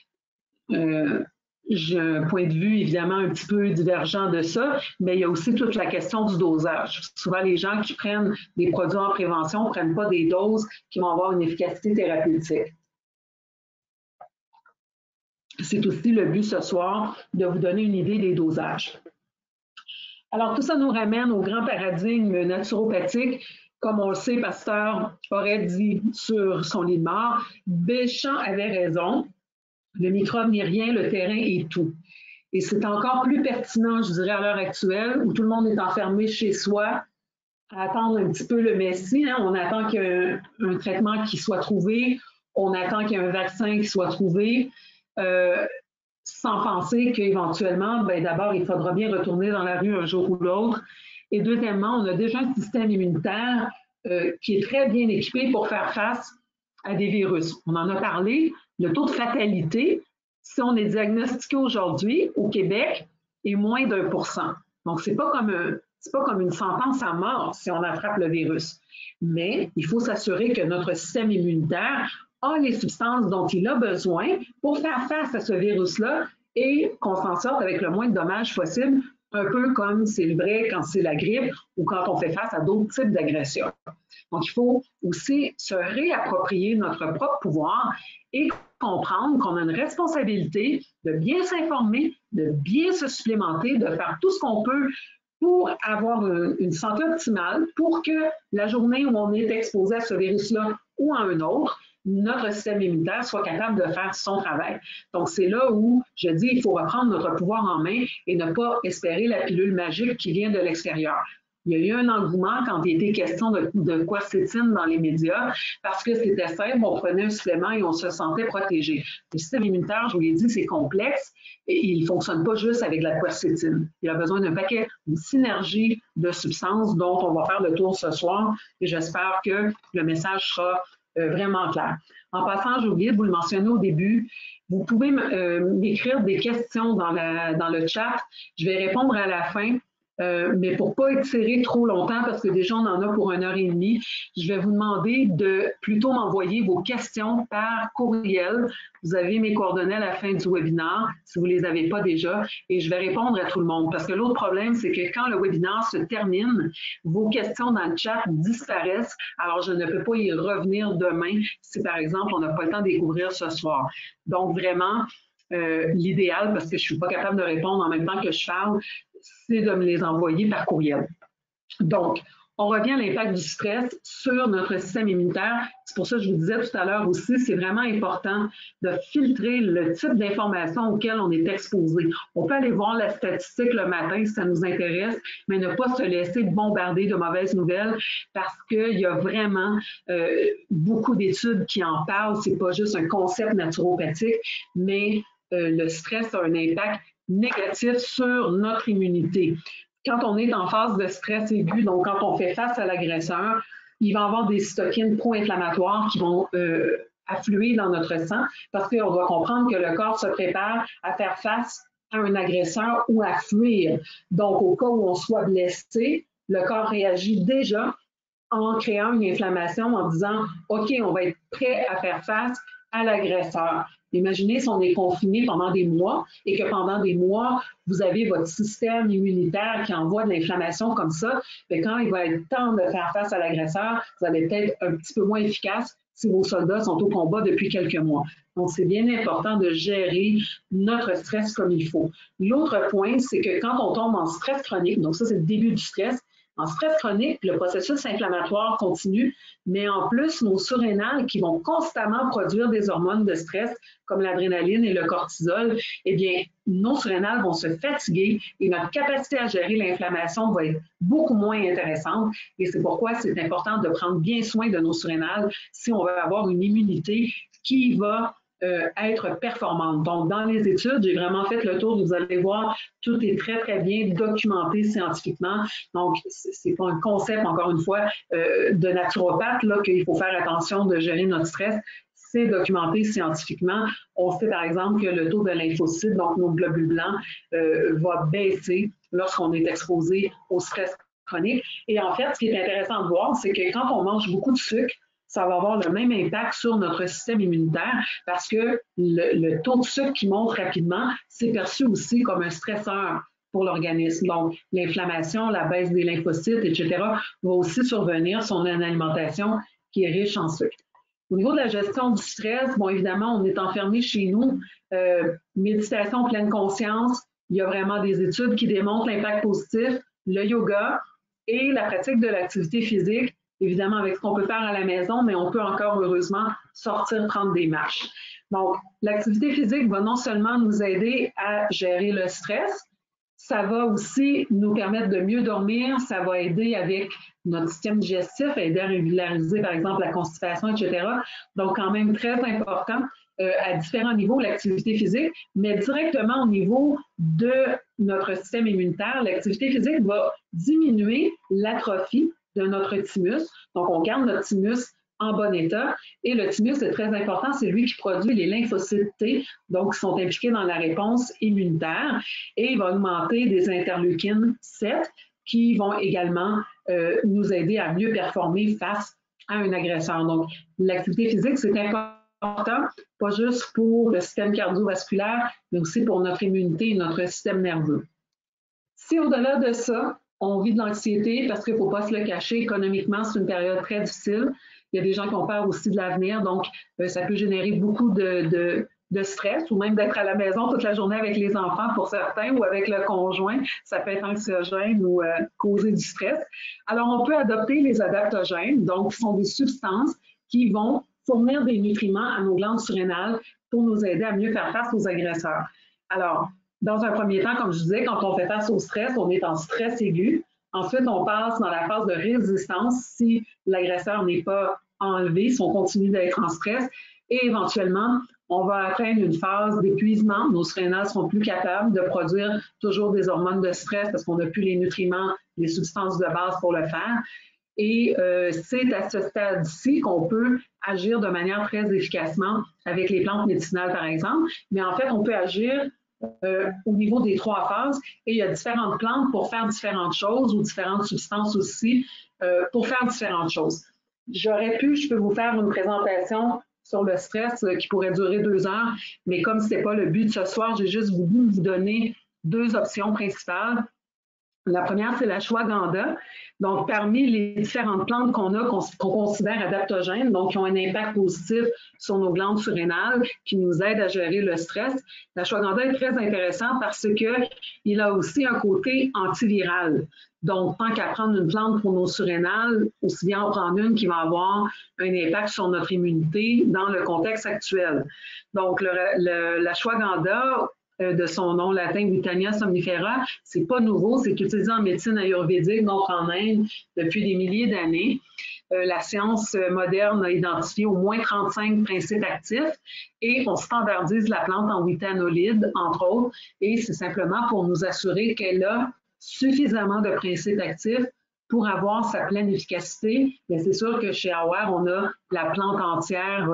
J'ai un point de vue évidemment un petit peu divergent de ça, mais il y a aussi toute la question du dosage. Souvent, les gens qui prennent des produits en prévention ne prennent pas des doses qui vont avoir une efficacité thérapeutique. C'est aussi le but ce soir de vous donner une idée des dosages. Alors, tout ça nous ramène au grand paradigme naturopathique. Comme on le sait, Pasteur aurait dit sur son lit de mort, Béchamp avait raison, le microbe n'est rien, le terrain est tout. Et c'est encore plus pertinent, je dirais, à l'heure actuelle, où tout le monde est enfermé chez soi, à attendre un petit peu le messie. Hein. On attend qu'il y ait un traitement qui soit trouvé, on attend qu'il y ait un vaccin qui soit trouvé, sans penser qu'éventuellement, d'abord, il faudra bien retourner dans la rue un jour ou l'autre. Et deuxièmement, on a déjà un système immunitaire qui est très bien équipé pour faire face à des virus. On en a parlé, le taux de fatalité, si on est diagnostiqué aujourd'hui au Québec, est moins d'1%. Donc, c'est pas comme une sentence à mort si on attrape le virus. Mais il faut s'assurer que notre système immunitaire a les substances dont il a besoin pour faire face à ce virus-là et qu'on s'en sorte avec le moins de dommages possible, un peu comme c'est vrai quand c'est la grippe ou quand on fait face à d'autres types d'agressions. Donc, il faut aussi se réapproprier notre propre pouvoir et comprendre qu'on a une responsabilité de bien s'informer, de bien se supplémenter, de faire tout ce qu'on peut pour avoir une santé optimale, pour que la journée où on est exposé à ce virus-là ou à un autre, notre système immunitaire soit capable de faire son travail. Donc, c'est là où je dis il faut reprendre notre pouvoir en main et ne pas espérer la pilule magique qui vient de l'extérieur. Il y a eu un engouement quand il était question de quercétine dans les médias parce que c'était simple, on prenait un supplément et on se sentait protégé. Le système immunitaire, je vous l'ai dit, c'est complexe et il ne fonctionne pas juste avec la quercétine. Il a besoin d'un paquet, une synergie de substances dont on va faire le tour ce soir et j'espère que le message sera vraiment clair. En passant, j'ai oublié de vous le mentionner au début, vous pouvez m'écrire des questions dans le chat. Je vais répondre à la fin. Mais pour ne pas étirer trop longtemps, parce que déjà on en a pour 1h30, je vais vous demander de plutôt m'envoyer vos questions par courriel. Vous avez mes coordonnées à la fin du webinaire, si vous ne les avez pas déjà, et je vais répondre à tout le monde. Parce que l'autre problème, c'est que quand le webinaire se termine, vos questions dans le chat disparaissent, alors je ne peux pas y revenir demain si, par exemple, on n'a pas le temps de découvrir ce soir. Donc, vraiment, l'idéal, parce que je ne suis pas capable de répondre en même temps que je parle, c'est de me les envoyer par courriel. Donc, on revient à l'impact du stress sur notre système immunitaire. C'est pour ça que je vous disais tout à l'heure aussi, c'est vraiment important de filtrer le type d'information auquel on est exposé. On peut aller voir la statistique le matin si ça nous intéresse, mais ne pas se laisser bombarder de mauvaises nouvelles parce qu'il y a vraiment beaucoup d'études qui en parlent. C'est pas juste un concept naturopathique, mais le stress a un impact négatif sur notre immunité. Quand on est en phase de stress aigu, donc quand on fait face à l'agresseur, il va y avoir des cytokines pro-inflammatoires qui vont affluer dans notre sang parce qu'on doit comprendre que le corps se prépare à faire face à un agresseur ou à fuir. Donc, au cas où on soit blessé, le corps réagit déjà en créant une inflammation, en disant « OK, on va être prêt à faire face à l'agresseur ». Imaginez si on est confiné pendant des mois et que pendant des mois, vous avez votre système immunitaire qui envoie de l'inflammation comme ça. Mais quand il va être temps de faire face à l'agresseur, vous allez peut-être un petit peu moins efficace si vos soldats sont au combat depuis quelques mois. Donc, c'est bien important de gérer notre stress comme il faut. L'autre point, c'est que quand on tombe en stress chronique, donc ça, c'est le début du stress, en stress chronique, le processus inflammatoire continue, mais en plus, nos surrénales qui vont constamment produire des hormones de stress, comme l'adrénaline et le cortisol, eh bien, nos surrénales vont se fatiguer et notre capacité à gérer l'inflammation va être beaucoup moins intéressante. Et c'est pourquoi c'est important de prendre bien soin de nos surrénales si on veut avoir une immunité qui va être performante. Donc, dans les études, j'ai vraiment fait le tour, vous allez voir, tout est très, très bien documenté scientifiquement. Donc, c'est pas un concept, encore une fois, de naturopathe, là, qu'il faut faire attention de gérer notre stress. C'est documenté scientifiquement. On sait, par exemple, que le taux de lymphocytes, donc nos globules blancs, va baisser lorsqu'on est exposé au stress chronique. Et en fait, ce qui est intéressant de voir, c'est que quand on mange beaucoup de sucre, ça va avoir le même impact sur notre système immunitaire parce que le taux de sucre qui monte rapidement, c'est perçu aussi comme un stresseur pour l'organisme. Donc, l'inflammation, la baisse des lymphocytes, etc., va aussi survenir sur une alimentation qui est riche en sucre. Au niveau de la gestion du stress, bon, évidemment, on est enfermé chez nous. Méditation pleine conscience, il y a vraiment des études qui démontrent l'impact positif, le yoga et la pratique de l'activité physique, évidemment avec ce qu'on peut faire à la maison, mais on peut encore heureusement sortir, prendre des marches. Donc, l'activité physique va non seulement nous aider à gérer le stress, ça va aussi nous permettre de mieux dormir, ça va aider avec notre système digestif, aider à régulariser, par exemple, la constipation, etc. Donc, quand même très important à différents niveaux, l'activité physique, mais directement au niveau de notre système immunitaire, l'activité physique va diminuer l'atrophie de notre thymus. Donc, on garde notre thymus en bon état. Et le thymus est très important, c'est lui qui produit les lymphocytes T, donc qui sont impliqués dans la réponse immunitaire, et il va augmenter des interleukines 7 qui vont également nous aider à mieux performer face à un agresseur. Donc, l'activité physique, c'est important, pas juste pour le système cardiovasculaire, mais aussi pour notre immunité et notre système nerveux. Si au-delà de ça, on vit de l'anxiété, parce qu'il ne faut pas se le cacher, économiquement, c'est une période très difficile. Il y a des gens qui ont peur aussi de l'avenir, donc ça peut générer beaucoup de stress ou même d'être à la maison toute la journée avec les enfants pour certains ou avec le conjoint. Ça peut être anxiogène ou causer du stress. Alors, on peut adopter les adaptogènes, donc ce sont des substances qui vont fournir des nutriments à nos glandes surrénales pour nous aider à mieux faire face aux agresseurs. Alors, dans un premier temps, comme je disais, quand on fait face au stress, on est en stress aigu. Ensuite, on passe dans la phase de résistance si l'agresseur n'est pas enlevé, si on continue d'être en stress. Et éventuellement, on va atteindre une phase d'épuisement. Nos surrénales ne seront plus capables de produire toujours des hormones de stress parce qu'on n'a plus les nutriments, les substances de base pour le faire. Et c'est à ce stade-ci qu'on peut agir de manière très efficacement avec les plantes médicinales, par exemple. Mais en fait, on peut agir au niveau des 3 phases et il y a différentes plantes pour faire différentes choses ou différentes substances aussi pour faire différentes choses. Je peux vous faire une présentation sur le stress qui pourrait durer 2 heures, mais comme ce n'est pas le but de ce soir, j'ai juste voulu vous donner 2 options principales. La première, c'est l'ashwagandha. Donc, parmi les différentes plantes qu'on a, qu'on considère adaptogènes, donc qui ont un impact positif sur nos glandes surrénales, qui nous aident à gérer le stress, l'ashwagandha est très intéressant parce qu'il a aussi un côté antiviral. Donc, tant qu'à prendre une plante pour nos surrénales, aussi bien en prendre une qui va avoir un impact sur notre immunité dans le contexte actuel. Donc, l'ashwagandha, de son nom latin Withania somnifera, c'est pas nouveau, c'est utilisé en médecine ayurvédique, donc en Inde, depuis des milliers d'années. La science moderne a identifié au moins 35 principes actifs et on standardise la plante en withanolide, entre autres, et c'est simplement pour nous assurer qu'elle a suffisamment de principes actifs pour avoir sa pleine efficacité. Mais c'est sûr que chez Aware, on a la plante entière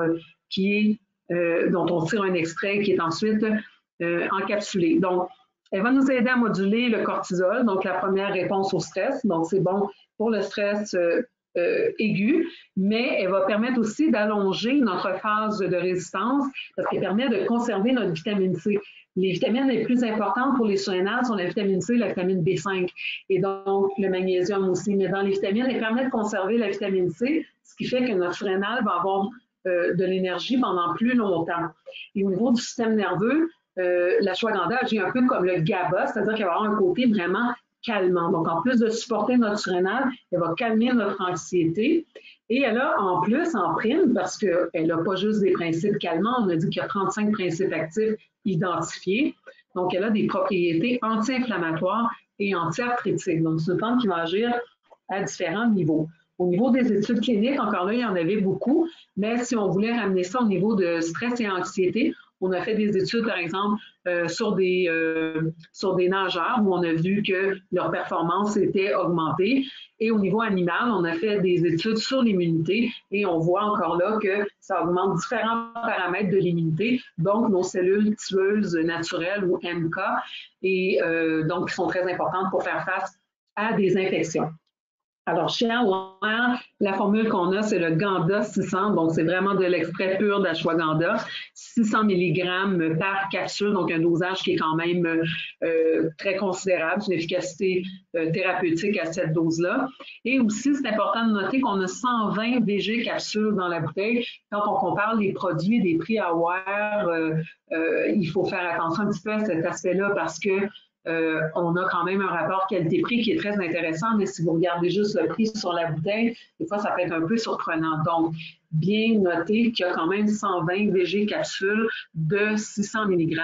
dont on tire un extrait qui est ensuite encapsulée. Donc, elle va nous aider à moduler le cortisol, donc la première réponse au stress. Donc, c'est bon pour le stress aigu, mais elle va permettre aussi d'allonger notre phase de résistance parce qu'elle permet de conserver notre vitamine C. Les vitamines les plus importantes pour les surrénales sont la vitamine C et la vitamine B5 et donc le magnésium aussi. Mais dans les vitamines, elle permet de conserver la vitamine C, ce qui fait que notre surrénale va avoir de l'énergie pendant plus longtemps. Et au niveau du système nerveux, l'ashwagandha agit un peu comme le GABA, c'est-à-dire qu'elle va avoir un côté vraiment calmant. Donc, en plus de supporter notre surrénale, elle va calmer notre anxiété. Et elle a en plus, en prime, parce qu'elle n'a pas juste des principes calmants, on a dit qu'il y a 35 principes actifs identifiés. Donc, elle a des propriétés anti-inflammatoires et anti-arthritiques. Donc, c'est une plante qui va agir à différents niveaux. Au niveau des études cliniques, encore là, il y en avait beaucoup, mais si on voulait ramener ça au niveau de stress et anxiété, on a fait des études, par exemple, sur des nageurs où on a vu que leur performance était augmentée. Et au niveau animal, on a fait des études sur l'immunité et on voit encore là que ça augmente différents paramètres de l'immunité, donc nos cellules tueuses naturelles ou NK, et donc qui sont très importantes pour faire face à des infections. Alors, chez Aware, la formule qu'on a, c'est le Ganda 600, donc c'est vraiment de l'extrait pur d'ashwagandha, 600 mg par capsule, donc un dosage qui est quand même très considérable, une efficacité thérapeutique à cette dose-là. Et aussi, c'est important de noter qu'on a 120 VG capsules dans la bouteille. Quand on compare les produits des prix Aware, il faut faire attention un petit peu à cet aspect-là parce que on a quand même un rapport qualité-prix qui est très intéressant, mais si vous regardez juste le prix sur la bouteille, des fois, ça peut être un peu surprenant. Donc, bien noter qu'il y a quand même 120 VG capsules de 600 mg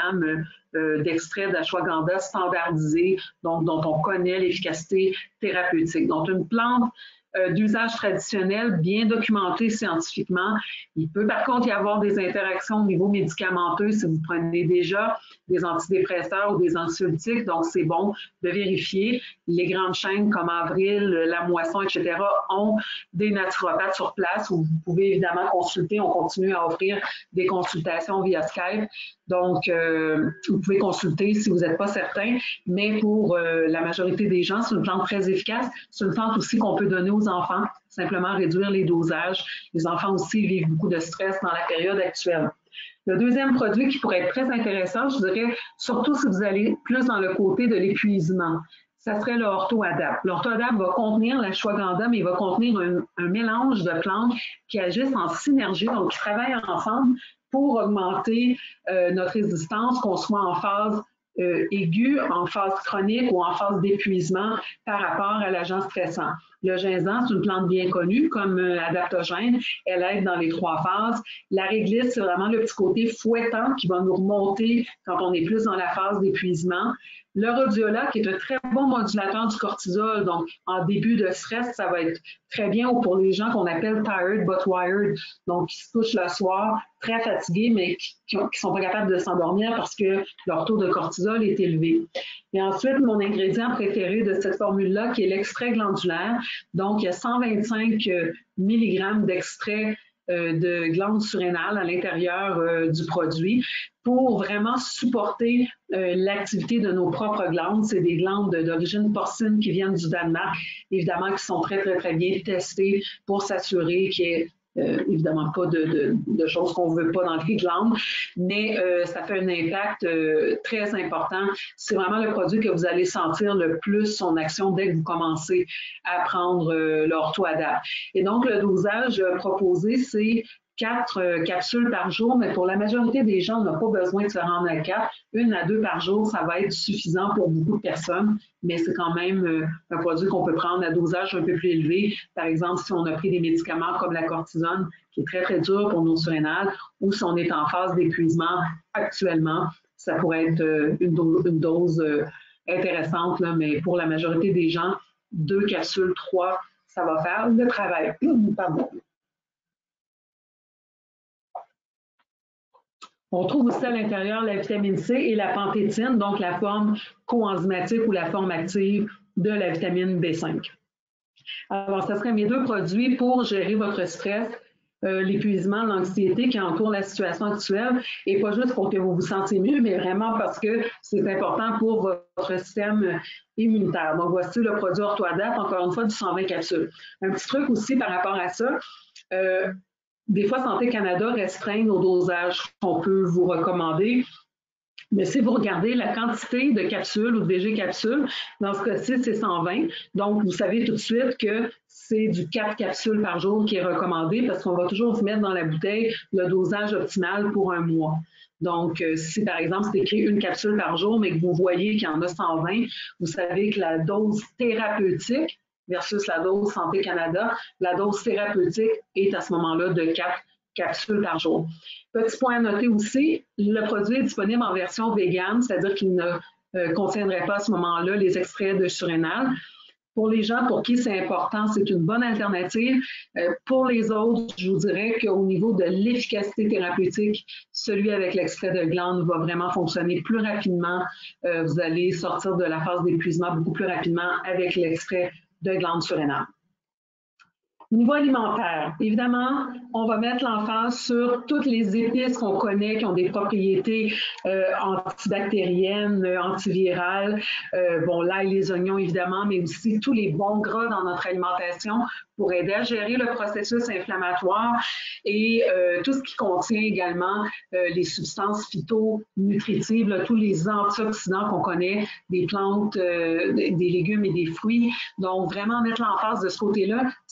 d'extrait d'ashwagandha standardisé, donc dont on connaît l'efficacité thérapeutique. Donc, une plante d'usage traditionnel bien documenté scientifiquement. Il peut par contre y avoir des interactions au niveau médicamenteux si vous prenez déjà des antidépresseurs ou des anxiolytiques, donc c'est bon de vérifier. Les grandes chaînes comme Avril, La Moisson, etc. ont des naturopathes sur place où vous pouvez évidemment consulter. On continue à offrir des consultations via Skype. Donc, vous pouvez consulter si vous n'êtes pas certain, mais pour la majorité des gens, c'est une plante très efficace. C'est une plante aussi qu'on peut donner aux enfants, simplement réduire les dosages. Les enfants aussi vivent beaucoup de stress dans la période actuelle. Le deuxième produit qui pourrait être très intéressant, je dirais, surtout si vous allez plus dans le côté de l'épuisement, ça serait l'Ortho-Adapt. L'Ortho-Adapt va contenir l'ashwagandha, mais il va contenir un mélange de plantes qui agissent en synergie, donc qui travaillent ensemble pour augmenter notre résistance, qu'on soit en phase aiguë, en phase chronique ou en phase d'épuisement par rapport à l'agent stressant. Le ginseng, c'est une plante bien connue comme adaptogène. Elle aide dans les 3 phases. La réglisse, c'est vraiment le petit côté fouettant qui va nous remonter quand on est plus dans la phase d'épuisement. Le rhodiola, qui est un très bon modulateur du cortisol, donc en début de stress, ça va être très bien pour les gens qu'on appelle tired but wired, donc qui se couchent le soir, très fatigués, mais qui ne sont pas capables de s'endormir parce que leur taux de cortisol est élevé. Et ensuite, mon ingrédient préféré de cette formule-là, qui est l'extrait glandulaire. Donc, il y a 125 mg d'extrait de glandes surrénales à l'intérieur du produit pour vraiment supporter l'activité de nos propres glandes. C'est des glandes d'origine porcine qui viennent du Danemark, évidemment, qui sont très, très, très bien testées pour s'assurer qu'il y ait évidemment pas de choses qu'on ne veut pas dans les glandes, mais ça fait un impact très important. C'est vraiment le produit que vous allez sentir le plus son action dès que vous commencez à prendre l'Ortho-Adapt. Et donc, le dosage proposé, c'est 4 capsules par jour, mais pour la majorité des gens, on n'a pas besoin de se rendre à 4. 1 à 2 par jour, ça va être suffisant pour beaucoup de personnes, mais c'est quand même un produit qu'on peut prendre à dosage un peu plus élevé. Par exemple, si on a pris des médicaments comme la cortisone, qui est très, très dur pour nos surrénales, ou si on est en phase d'épuisement actuellement, ça pourrait être une dose intéressante, là, mais pour la majorité des gens, 2 capsules, 3, ça va faire le travail. Pardon. On trouve aussi à l'intérieur la vitamine C et la panthétine, donc la forme coenzymatique ou la forme active de la vitamine B5. Alors, ce seraient mes 2 produits pour gérer votre stress, l'épuisement, l'anxiété qui entoure la situation actuelle, et pas juste pour que vous vous sentiez mieux, mais vraiment parce que c'est important pour votre système immunitaire. Donc, voici le produit Ortho-Adapt, encore une fois, du 120 capsules. Un petit truc aussi par rapport à ça, des fois, Santé Canada restreint nos dosages qu'on peut vous recommander. Mais si vous regardez la quantité de capsules ou de VG capsules, dans ce cas-ci, c'est 120. Donc, vous savez tout de suite que c'est du 4 capsules par jour qui est recommandé parce qu'on va toujours vous mettre dans la bouteille le dosage optimal pour un mois. Donc, si par exemple, c'est écrit 1 capsule par jour, mais que vous voyez qu'il y en a 120, vous savez que la dose thérapeutique versus la dose Santé Canada, la dose thérapeutique est à ce moment-là de 4 capsules par jour. Petit point à noter aussi, le produit est disponible en version végane, c'est-à-dire qu'il ne contiendrait pas à ce moment-là les extraits de surrénal. Pour les gens pour qui c'est important, c'est une bonne alternative. Pour les autres, je vous dirais qu'au niveau de l'efficacité thérapeutique, celui avec l'extrait de glande va vraiment fonctionner plus rapidement. Vous allez sortir de la phase d'épuisement beaucoup plus rapidement avec l'extrait de glande surrénale. Niveau alimentaire, évidemment, on va mettre l'emphase sur toutes les épices qu'on connaît qui ont des propriétés antibactériennes, antivirales. Bon, l'ail, les oignons, évidemment, mais aussi tous les bons gras dans notre alimentation pour aider à gérer le processus inflammatoire et tout ce qui contient également les substances phytonutritives, là, tous les antioxydants qu'on connaît des plantes, des légumes et des fruits. Donc, vraiment mettre l'emphase de ce côté-là, c'est pas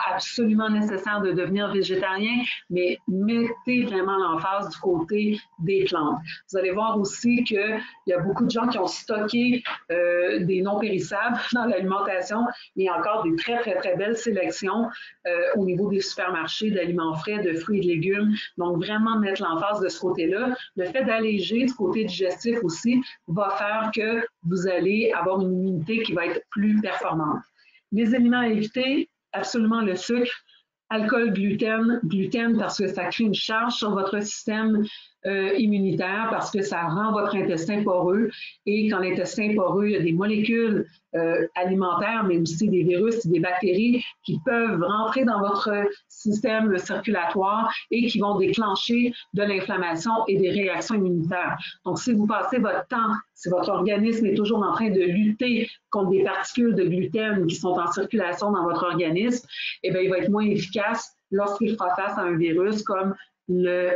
absolument nécessaire de devenir végétarien, mais mettez vraiment l'emphase du côté des plantes. Vous allez voir aussi qu'il y a beaucoup de gens qui ont stocké des non périssables dans l'alimentation, mais il y a encore des très, très, très belles sélections au niveau des supermarchés d'aliments frais, de fruits et de légumes. Donc, vraiment mettre l'emphase de ce côté-là. Le fait d'alléger du côté digestif aussi va faire que vous allez avoir une immunité qui va être plus performante. Les aliments à éviter, absolument le sucre, alcool, gluten parce que ça crée une charge sur votre système immunitaire parce que ça rend votre intestin poreux et quand l'intestin est poreux, il y a des molécules alimentaires mais aussi des virus et des bactéries qui peuvent rentrer dans votre système circulatoire et qui vont déclencher de l'inflammation et des réactions immunitaires. Donc, si vous passez votre temps, si votre organisme est toujours en train de lutter contre des particules de gluten qui sont en circulation dans votre organisme, eh bien, il va être moins efficace lorsqu'il fera face à un virus comme le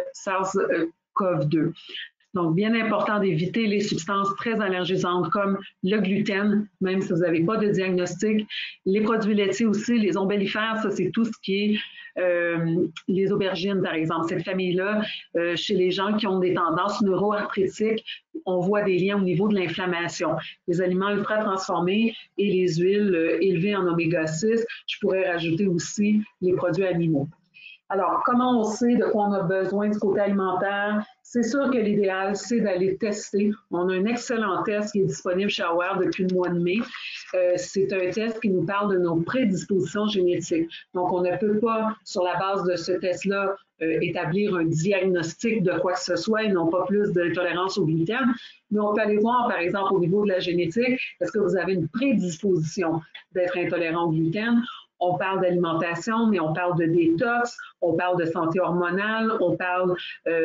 SARS-CoV-2. Donc, bien important d'éviter les substances très allergisantes comme le gluten, même si vous n'avez pas de diagnostic. Les produits laitiers aussi, les ombellifères, ça c'est tout ce qui est les aubergines, par exemple. Cette famille-là, chez les gens qui ont des tendances neuroarthritiques, on voit des liens au niveau de l'inflammation. Les aliments ultra transformés et les huiles élevées en oméga 6, je pourrais rajouter aussi les produits animaux. Alors, comment on sait de quoi on a besoin du côté alimentaire? C'est sûr que l'idéal, c'est d'aller tester. On a un excellent test qui est disponible chez Aware depuis le mois de mai. C'est un test qui nous parle de nos prédispositions génétiques. Donc, on ne peut pas, sur la base de ce test-là, établir un diagnostic de quoi que ce soit et non pas plus de tolérance au gluten. Mais on peut aller voir, par exemple, au niveau de la génétique, est-ce que vous avez une prédisposition d'être intolérant au gluten? On parle d'alimentation, mais on parle de détox, on parle de santé hormonale, on parle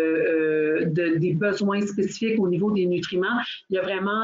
des besoins spécifiques au niveau des nutriments. Il y a vraiment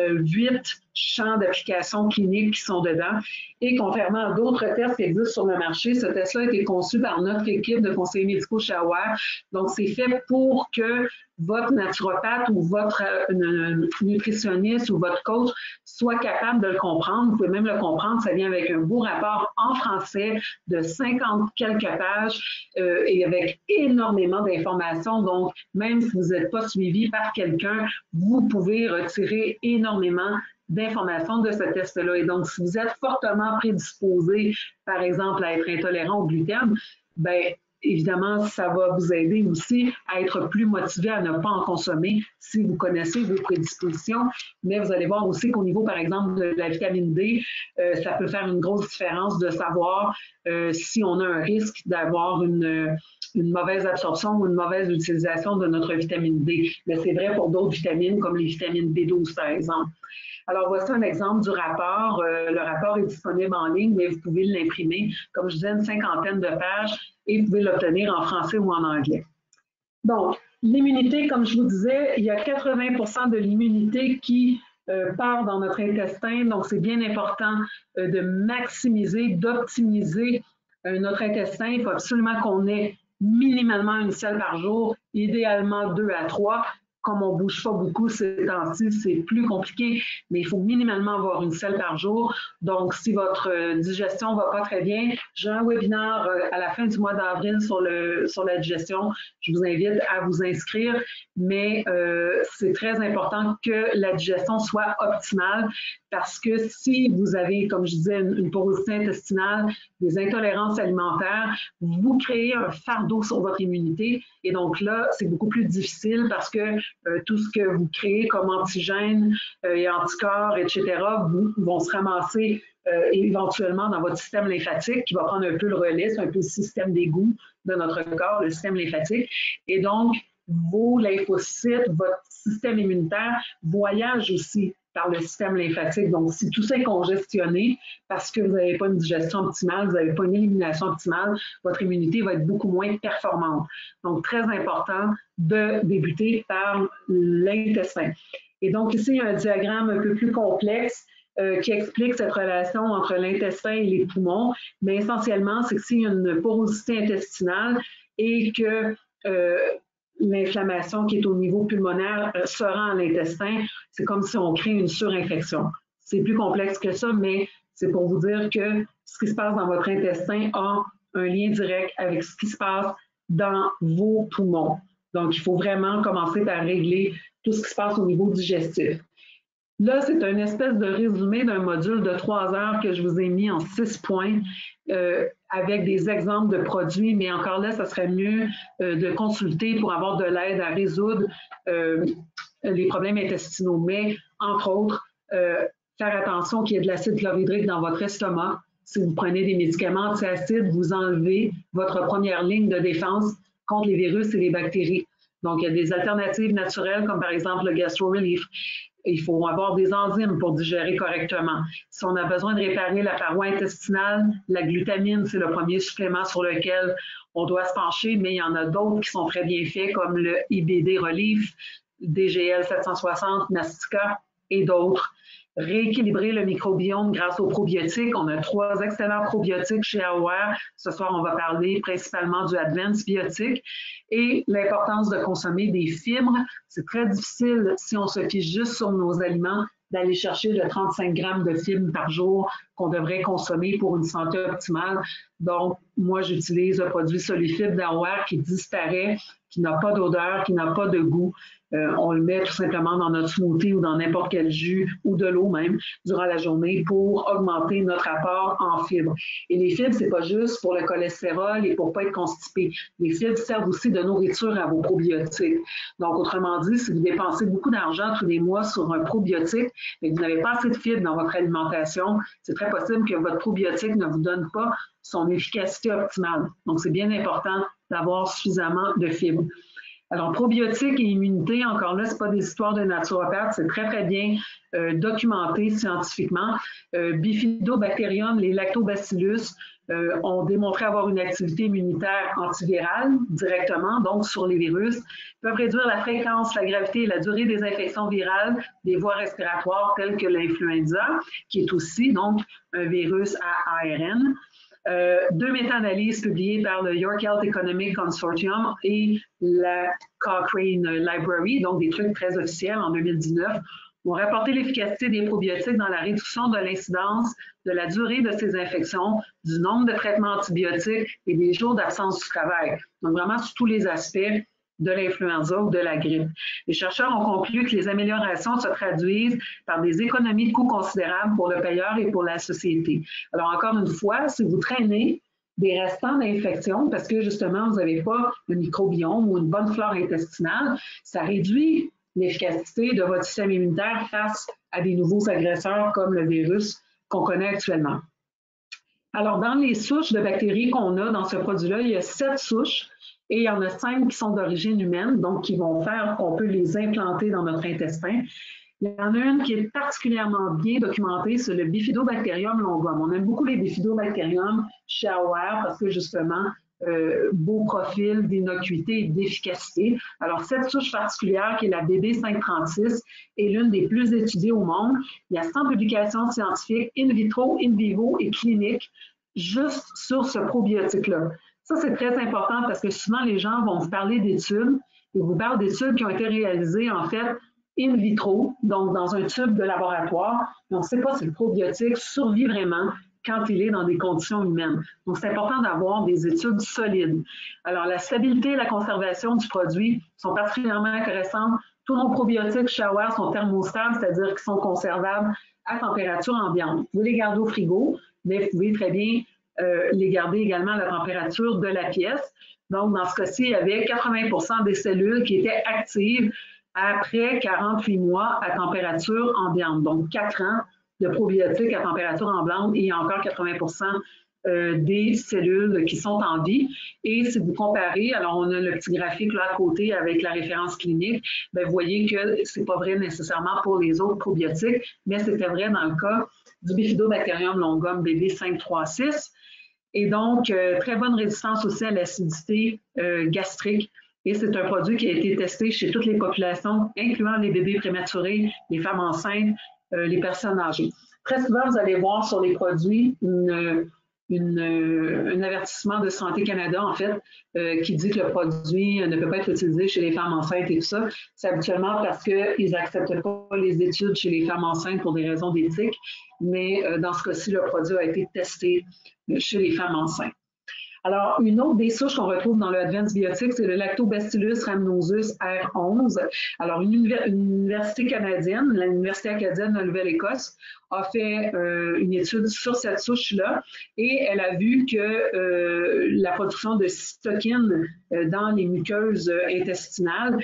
8 champs d'application cliniques qui sont dedans. Et contrairement à d'autres tests qui existent sur le marché, ce test-là a été conçu par notre équipe de conseillers médicaux chez Aware. Donc, c'est fait pour que votre naturopathe ou votre nutritionniste ou votre coach soit capable de le comprendre. Vous pouvez même le comprendre, ça vient avec un beau rapport en français de 50 quelques pages et avec énormément d'informations. Donc, même si vous n'êtes pas suivi par quelqu'un, vous pouvez retirer énormément d'informations de ce test-là. Et donc, si vous êtes fortement prédisposé, par exemple, à être intolérant au gluten, bien, évidemment, ça va vous aider aussi à être plus motivé à ne pas en consommer si vous connaissez vos prédispositions. Mais vous allez voir aussi qu'au niveau, par exemple, de la vitamine D, ça peut faire une grosse différence de savoir si on a un risque d'avoir une mauvaise absorption ou une mauvaise utilisation de notre vitamine D. Mais c'est vrai pour d'autres vitamines, comme les vitamines B12, par exemple. Alors, voici un exemple du rapport. Le rapport est disponible en ligne, mais vous pouvez l'imprimer, comme je disais, une 50aine de pages et vous pouvez l'obtenir en français ou en anglais. Donc, l'immunité, comme je vous disais, il y a 80% de l'immunité qui part dans notre intestin. Donc, c'est bien important de maximiser, d'optimiser notre intestin. Il faut absolument qu'on ait minimalement une selle par jour, idéalement 2 à 3. Comme on ne bouge pas beaucoup ces temps-ci, c'est plus compliqué, mais il faut minimalement avoir une selle par jour. Donc, si votre digestion ne va pas très bien, j'ai un webinaire à la fin du mois d'avril sur la digestion. Je vous invite à vous inscrire, mais c'est très important que la digestion soit optimale parce que si vous avez, comme je disais, une porosité intestinale, des intolérances alimentaires, vous créez un fardeau sur votre immunité et donc là, c'est beaucoup plus difficile parce que tout ce que vous créez comme antigènes et anticorps, etc., vont se ramasser éventuellement dans votre système lymphatique qui va prendre un peu le relais, c'est un peu le système d'égout de notre corps, le système lymphatique. Et donc, vos lymphocytes, votre système immunitaire voyage aussi par le système lymphatique. Donc, si tout ça est congestionné parce que vous n'avez pas une digestion optimale, vous n'avez pas une élimination optimale, votre immunité va être beaucoup moins performante. Donc, très important de débuter par l'intestin. Et donc, ici, il y a un diagramme un peu plus complexe qui explique cette relation entre l'intestin et les poumons. Mais essentiellement, c'est que s'il y a une porosité intestinale et que l'inflammation qui est au niveau pulmonaire se rend à l'intestin, c'est comme si on crée une surinfection. c'est plus complexe que ça, mais c'est pour vous dire que ce qui se passe dans votre intestin a un lien direct avec ce qui se passe dans vos poumons. Donc, il faut vraiment commencer par régler tout ce qui se passe au niveau digestif. Là, c'est une espèce de résumé d'un module de 3 heures que je vous ai mis en 6 points avec des exemples de produits, mais encore là, ça serait mieux de consulter pour avoir de l'aide à résoudre les problèmes intestinaux. Mais, entre autres, faire attention qu'il y ait de l'acide chlorhydrique dans votre estomac. Si vous prenez des médicaments antiacides, vous enlevez votre première ligne de défense contre les virus et les bactéries. Donc, il y a des alternatives naturelles, comme par exemple le GastroRelief. Il faut avoir des enzymes pour digérer correctement. Si on a besoin de réparer la paroi intestinale, la glutamine, c'est le premier supplément sur lequel on doit se pencher, mais il y en a d'autres qui sont très bien faits, comme le IBD Relief, DGL 760, Nastica et d'autres. Rééquilibrer le microbiome grâce aux probiotiques. On a 3 excellents probiotiques chez AOR. Ce soir, on va parler principalement du Advanced Biotique et l'importance de consommer des fibres. C'est très difficile, si on se fiche juste sur nos aliments, d'aller chercher le 35 grammes de fibres par jour qu'on devrait consommer pour une santé optimale. Donc, moi, j'utilise le produit Solifib d'AOR qui disparaît, qui n'a pas d'odeur, qui n'a pas de goût. On le met tout simplement dans notre smoothie ou dans n'importe quel jus ou de l'eau même durant la journée pour augmenter notre apport en fibres. Et les fibres, c'est pas juste pour le cholestérol et pour pas être constipé. Les fibres servent aussi de nourriture à vos probiotiques. Donc, autrement dit, si vous dépensez beaucoup d'argent tous les mois sur un probiotique et que vous n'avez pas assez de fibres dans votre alimentation, c'est très possible que votre probiotique ne vous donne pas son efficacité optimale. Donc, c'est bien important d'avoir suffisamment de fibres. Alors, probiotiques et immunité, encore là, ce n'est pas des histoires de naturopathe, c'est très, très bien documenté scientifiquement. Bifidobacterium, les lactobacillus ont démontré avoir une activité immunitaire antivirale directement, donc sur les virus, peuvent réduire la fréquence, la gravité et la durée des infections virales des voies respiratoires telles que l'influenza, qui est aussi donc un virus à ARN. 2 méta-analyses publiées par le York Health Economic Consortium et la Cochrane Library, donc des trucs très officiels en 2019, ont rapporté l'efficacité des probiotiques dans la réduction de l'incidence, de la durée de ces infections, du nombre de traitements antibiotiques et des jours d'absence du travail. Donc vraiment sur tous les aspects de l'influenza ou de la grippe. Les chercheurs ont conclu que les améliorations se traduisent par des économies de coûts considérables pour le payeur et pour la société. Alors, encore une fois, si vous traînez des restants d'infection parce que, justement, vous n'avez pas le microbiome ou une bonne flore intestinale, ça réduit l'efficacité de votre système immunitaire face à des nouveaux agresseurs comme le virus qu'on connaît actuellement. Alors, dans les souches de bactéries qu'on a dans ce produit-là, il y a 7 souches. Et il y en a 5 qui sont d'origine humaine, donc qui vont faire qu'on peut les implanter dans notre intestin. Il y en a une qui est particulièrement bien documentée, c'est le Bifidobacterium longum. On aime beaucoup les Bifidobacterium chez AOR parce que justement, beau profil d'innocuité et d'efficacité. Alors, cette souche particulière qui est la BB536 est l'une des plus étudiées au monde. Il y a 100 publications scientifiques in vitro, in vivo et cliniques juste sur ce probiotique-là. Ça, c'est très important parce que souvent, les gens vont vous parler d'études. Ils vous parlent d'études qui ont été réalisées, en fait, in vitro, donc dans un tube de laboratoire. Mais on ne sait pas si le probiotique survit vraiment quand il est dans des conditions humaines. Donc, c'est important d'avoir des études solides. Alors, la stabilité et la conservation du produit sont particulièrement intéressantes. Tous nos probiotiques chez AOR sont thermostables, c'est-à-dire qu'ils sont conservables à température ambiante. Vous pouvez les garder au frigo, mais vous pouvez très bien les garder également à la température de la pièce. Donc, dans ce cas-ci, il y avait 80% des cellules qui étaient actives après 48 mois à température ambiante. Donc, 4 ans de probiotiques à température ambiante et il y a encore 80% des cellules qui sont en vie. Et si vous comparez, alors on a le petit graphique là à côté avec la référence clinique, bien, vous voyez que ce n'est pas vrai nécessairement pour les autres probiotiques, mais c'était vrai dans le cas du Bifidobacterium longum BB536. Et donc, très bonne résistance aussi à l'acidité gastrique. Et c'est un produit qui a été testé chez toutes les populations, incluant les bébés prématurés, les femmes enceintes, les personnes âgées. Très souvent, vous allez voir sur les produits une un avertissement de Santé Canada, en fait, qui dit que le produit ne peut pas être utilisé chez les femmes enceintes et tout ça. C'est habituellement parce qu'ils n'acceptent pas les études chez les femmes enceintes pour des raisons d'éthique, mais dans ce cas-ci, le produit a été testé chez les femmes enceintes. Alors, une autre des souches qu'on retrouve dans le Advanced Biotics, c'est le Lactobacillus rhamnosus R11. Alors, une université canadienne, l'Université acadienne de la Nouvelle-Écosse, a fait une étude sur cette souche-là et elle a vu que la production de cytokines dans les muqueuses intestinales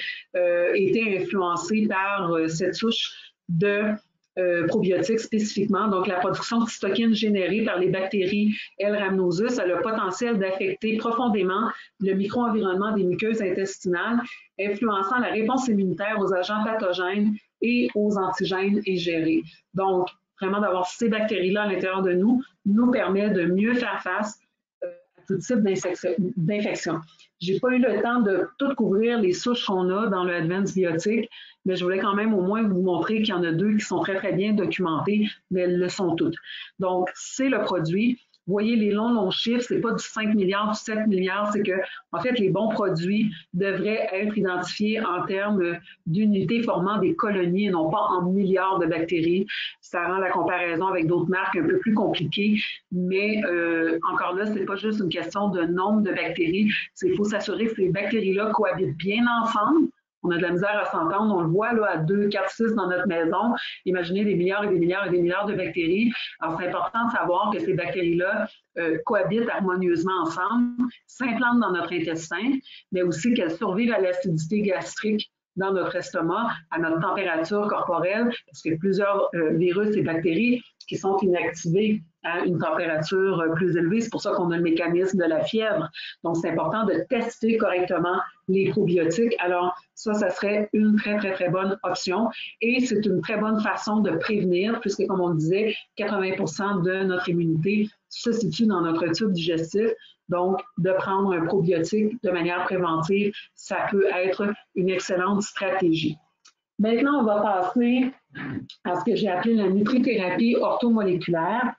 était influencée par cette souche de probiotiques spécifiquement. Donc, la production de cytokines générée par les bactéries L. rhamnosus a le potentiel d'affecter profondément le micro-environnement des muqueuses intestinales, influençant la réponse immunitaire aux agents pathogènes et aux antigènes ingérés. Donc, vraiment d'avoir ces bactéries-là à l'intérieur de nous permet de mieux faire face à tout type d'infection. Je n'ai pas eu le temps de tout couvrir les souches qu'on a dans le Advanced Biotics, mais je voulais quand même au moins vous montrer qu'il y en a 2 qui sont très, très bien documentées, mais elles le sont toutes. Donc, c'est le produit. Vous voyez les longs chiffres, ce n'est pas du 5 milliards, du 7 milliards, c'est que, en fait, les bons produits devraient être identifiés en termes d'unités formant des colonies et non pas en milliards de bactéries. Ça rend la comparaison avec d'autres marques un peu plus compliquée, mais encore là, ce n'est pas juste une question de nombre de bactéries, il faut s'assurer que ces bactéries-là cohabitent bien ensemble. On a de la misère à s'entendre, on le voit là, à 2, 4, 6 dans notre maison. Imaginez des milliards et des milliards et des milliards de bactéries. Alors, c'est important de savoir que ces bactéries-là cohabitent harmonieusement ensemble, s'implantent dans notre intestin, mais aussi qu'elles survivent à l'acidité gastrique dans notre estomac, à notre température corporelle, parce qu'il y a plusieurs virus et bactéries qui sont inactivés à une température plus élevée. C'est pour ça qu'on a le mécanisme de la fièvre. Donc, c'est important de tester correctement les probiotiques. Alors, ça serait une très, très, très bonne option. Et c'est une très bonne façon de prévenir, puisque, comme on le disait, 80% de notre immunité se situe dans notre tube digestif. Donc, de prendre un probiotique de manière préventive, ça peut être une excellente stratégie. Maintenant, on va passer à ce que j'ai appelé la nutrithérapie orthomoléculaire.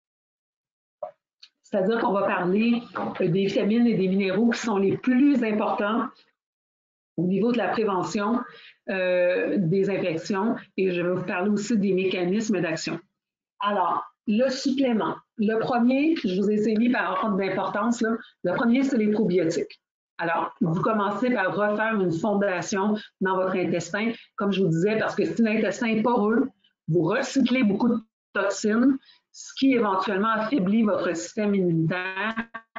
C'est-à-dire qu'on va parler des vitamines et des minéraux qui sont les plus importants au niveau de la prévention des infections et je vais vous parler aussi des mécanismes d'action. Alors, le supplément. Le premier, je vous ai mis par ordre d'importance, le premier, c'est les probiotiques. Alors, vous commencez par refaire une fondation dans votre intestin, comme je vous disais, parce que si l'intestin est poreux, vous recyclez beaucoup de toxines, ce qui éventuellement affaiblit votre système immunitaire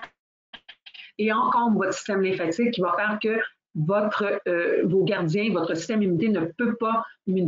et encombre votre système lymphatique qui va faire que vos gardiens, votre système immunitaire ne peut pas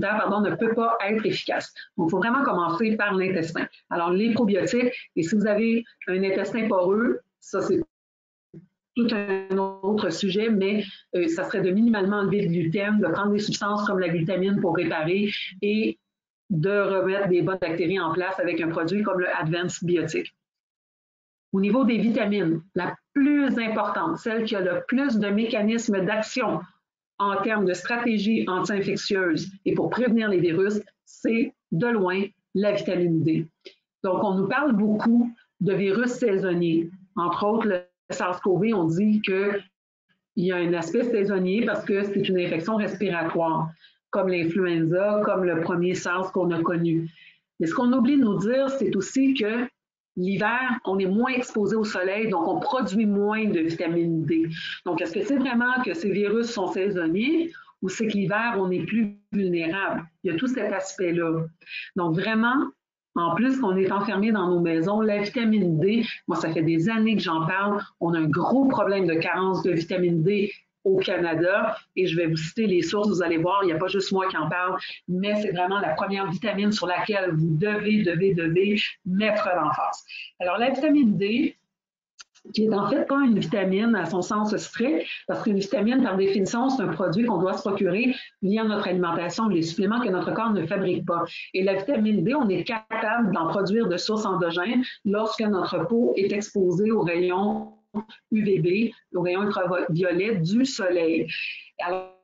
être efficace. Donc, il faut vraiment commencer par l'intestin. Alors, les probiotiques, et si vous avez un intestin poreux, ça c'est tout un autre sujet, mais ça serait de minimalement enlever le gluten, de prendre des substances comme la glutamine pour réparer et de remettre des bonnes bactéries en place avec un produit comme le Advanced Biotics. Au niveau des vitamines, la plus importante, celle qui a le plus de mécanismes d'action en termes de stratégie anti-infectieuse et pour prévenir les virus, c'est de loin la vitamine D. Donc, on nous parle beaucoup de virus saisonniers. Entre autres, le SARS-CoV, on dit qu'il y a un aspect saisonnier parce que c'est une infection respiratoire, comme l'influenza, comme le premier SARS qu'on a connu. Mais ce qu'on oublie de nous dire, c'est aussi que l'hiver, on est moins exposé au soleil, donc on produit moins de vitamine D. Donc, est-ce que c'est vraiment que ces virus sont saisonniers ou c'est que l'hiver, on est plus vulnérable? Il y a tout cet aspect-là. Donc, vraiment, en plus qu'on est enfermé dans nos maisons, la vitamine D, moi, ça fait des années que j'en parle, on a un gros problème de carence de vitamine D au Canada, et je vais vous citer les sources, vous allez voir, il n'y a pas juste moi qui en parle, mais c'est vraiment la première vitamine sur laquelle vous devez mettre l'emphase. Alors, la vitamine D, qui est en fait pas une vitamine à son sens strict, parce qu'une vitamine, par définition, c'est un produit qu'on doit se procurer via notre alimentation, les suppléments que notre corps ne fabrique pas. Et la vitamine D, on est capable d'en produire de sources endogènes lorsque notre peau est exposée aux rayons UVB, aux rayons ultraviolets du soleil. Alors,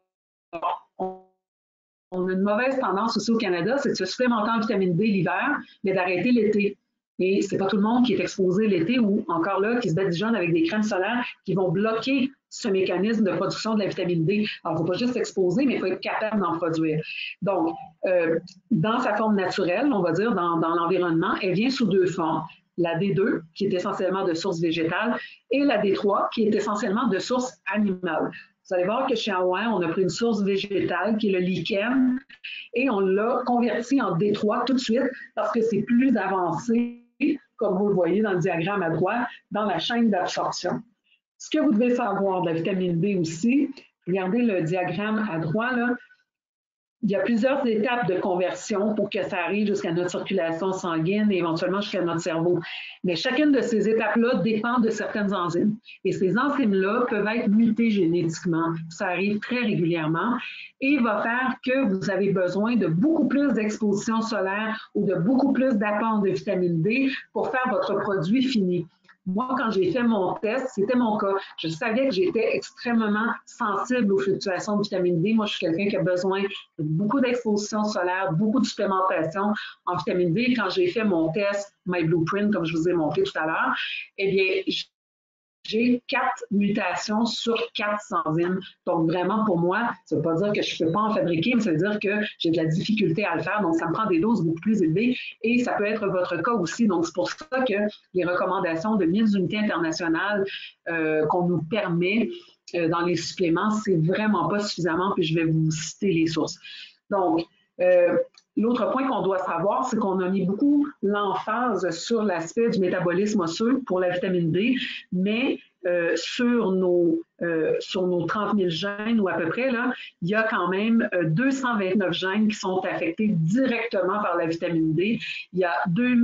on a une mauvaise tendance aussi au Canada, c'est de se supplémenter en vitamine D l'hiver, mais d'arrêter l'été. Et c'est pas tout le monde qui est exposé l'été ou encore là, qui se badigeonne avec des crèmes solaires qui vont bloquer ce mécanisme de production de la vitamine D. Alors, il ne faut pas juste s'exposer, mais il faut être capable d'en produire. Donc, dans sa forme naturelle, on va dire, dans l'environnement, elle vient sous deux formes. La D2, qui est essentiellement de source végétale, et la D3, qui est essentiellement de source animale. Vous allez voir que chez Aouin, on a pris une source végétale, qui est le lichen, et on l'a converti en D3 tout de suite, parce que c'est plus avancé, comme vous le voyez dans le diagramme à droite, dans la chaîne d'absorption. Ce que vous devez savoir de la vitamine D aussi, regardez le diagramme à droite, là, il y a plusieurs étapes de conversion pour que ça arrive jusqu'à notre circulation sanguine et éventuellement jusqu'à notre cerveau. Mais chacune de ces étapes-là dépend de certaines enzymes. Et ces enzymes-là peuvent être mutées génétiquement. Ça arrive très régulièrement et va faire que vous avez besoin de beaucoup plus d'exposition solaire ou de beaucoup plus d'apport de vitamine D pour faire votre produit fini. Moi, quand j'ai fait mon test, c'était mon cas. Je savais que j'étais extrêmement sensible aux fluctuations de vitamine D. Moi, je suis quelqu'un qui a besoin de beaucoup d'exposition solaire, beaucoup de supplémentation en vitamine D. Quand j'ai fait mon test, My Blueprint, comme je vous ai montré tout à l'heure, eh bien, j'ai 4 mutations sur 4 enzymes. Donc, vraiment, pour moi, ça ne veut pas dire que je ne peux pas en fabriquer, mais ça veut dire que j'ai de la difficulté à le faire. Donc, ça me prend des doses beaucoup plus élevées et ça peut être votre cas aussi. Donc, c'est pour ça que les recommandations de 1000 unités internationales qu'on nous permet dans les suppléments, c'est vraiment pas suffisamment, puis je vais vous citer les sources. Donc, l'autre point qu'on doit savoir, c'est qu'on a mis beaucoup l'emphase sur l'aspect du métabolisme osseux pour la vitamine D, mais sur nos 30 000 gènes ou à peu près, là, il y a quand même 229 gènes qui sont affectés directement par la vitamine D. Il y a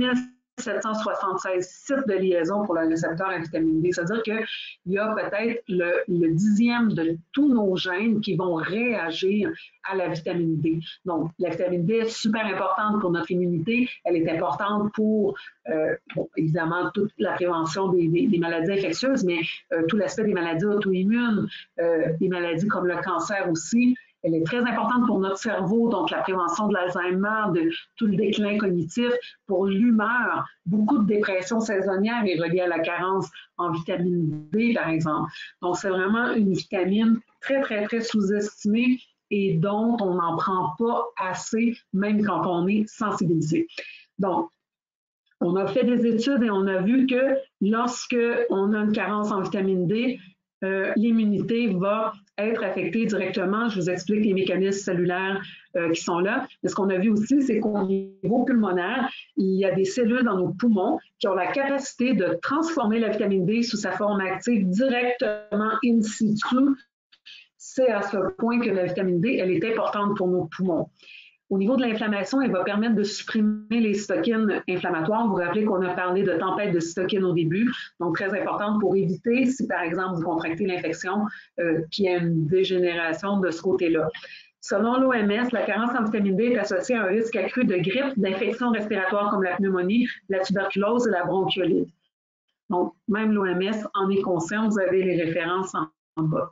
2776 sites de liaison pour le récepteur à vitamine D. C'est-à-dire qu'il y a peut-être le dixième de tous nos gènes qui vont réagir à la vitamine D. Donc, la vitamine D est super importante pour notre immunité. Elle est importante pour, bon, évidemment, toute la prévention des maladies infectieuses, mais tout l'aspect des maladies auto-immunes, des maladies comme le cancer aussi. Elle est très importante pour notre cerveau, donc la prévention de l'Alzheimer, de tout le déclin cognitif, pour l'humeur. Beaucoup de dépression saisonnière est reliée à la carence en vitamine D, par exemple. Donc, c'est vraiment une vitamine très, très, très sous-estimée et dont on n'en prend pas assez, même quand on est sensibilisé. Donc, on a fait des études et on a vu que lorsque on a une carence en vitamine D, l'immunité va être affectée directement. Je vous explique les mécanismes cellulaires qui sont là. Mais ce qu'on a vu aussi, c'est qu'au niveau pulmonaire, il y a des cellules dans nos poumons qui ont la capacité de transformer la vitamine D sous sa forme active directement in situ. C'est à ce point que la vitamine D, elle est importante pour nos poumons. Au niveau de l'inflammation, elle va permettre de supprimer les cytokines inflammatoires. Vous vous rappelez qu'on a parlé de tempête de cytokines au début, donc très importante pour éviter, si par exemple vous contractez l'infection, qu'il y ait une dégénération de ce côté-là. Selon l'OMS, la carence en vitamine D est associée à un risque accru de grippe, d'infections respiratoires comme la pneumonie, la tuberculose et la bronchiolite. Donc, même l'OMS en est conscient, vous avez les références en bas.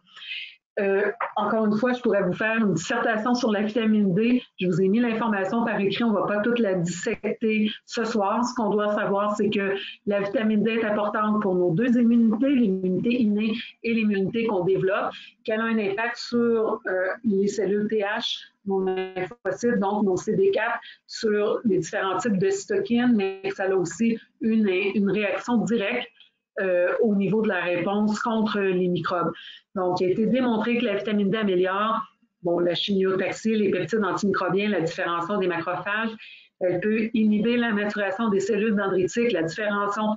Encore une fois, je pourrais vous faire une dissertation sur la vitamine D. Je vous ai mis l'information par écrit, on ne va pas toute la dissecter ce soir. Ce qu'on doit savoir, c'est que la vitamine D est importante pour nos deux immunités, l'immunité innée et l'immunité qu'on développe, qu'elle a un impact sur les cellules TH, nos lymphocytes, donc nos CD4, sur les différents types de cytokines, mais que ça a aussi une réaction directe au niveau de la réponse contre les microbes. Donc, il a été démontré que la vitamine D améliore la chimiotaxie, les peptides antimicrobiens, la différenciation des macrophages. Elle peut inhiber la maturation des cellules dendritiques, la différenciation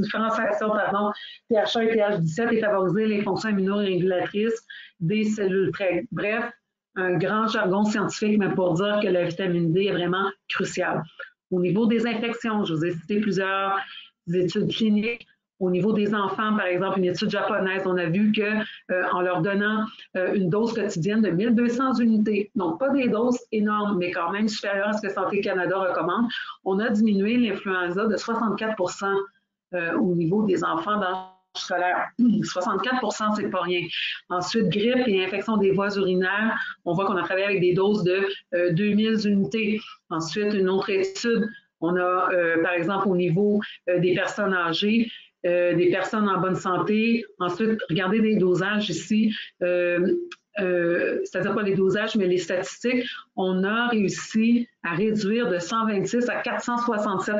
TH1 et TH17 et favoriser les fonctions immunorégulatrices des cellules traits. Bref, un grand jargon scientifique, mais pour dire que la vitamine D est vraiment cruciale. Au niveau des infections, je vous ai cité plusieurs études cliniques. Au niveau des enfants, par exemple, une étude japonaise, on a vu qu'en leur donnant une dose quotidienne de 1200 unités, donc pas des doses énormes, mais quand même supérieures à ce que Santé Canada recommande, on a diminué l'influenza de 64% au niveau des enfants d'âge scolaire. 64%, c'est pas rien. Ensuite, grippe et infection des voies urinaires, on voit qu'on a travaillé avec des doses de 2000 unités. Ensuite, une autre étude, On a, par exemple, au niveau des personnes âgées, des personnes en bonne santé. Ensuite, regardez les dosages ici. C'est-à-dire pas les dosages, mais les statistiques. On a réussi à réduire de 126 à 467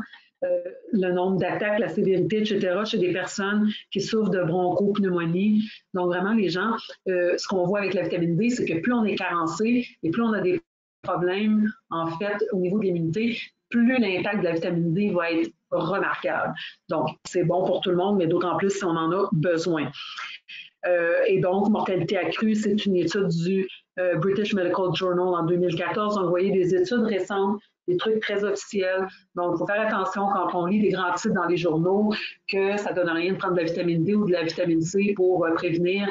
le nombre d'attaques, la sévérité, etc., chez des personnes qui souffrent de bronchopneumonie. Donc, vraiment, les gens, ce qu'on voit avec la vitamine D, c'est que plus on est carencé et plus on a des problèmes, en fait, au niveau de l'immunité, plus l'impact de la vitamine D va être remarquable. Donc, c'est bon pour tout le monde, mais d'autant plus si on en a besoin. Et donc, mortalité accrue, c'est une étude du British Medical Journal en 2014. Donc, vous voyez des études récentes, des trucs très officiels. Donc, il faut faire attention quand on lit des grands titres dans les journaux que ça ne donne rien de prendre de la vitamine D ou de la vitamine C pour prévenir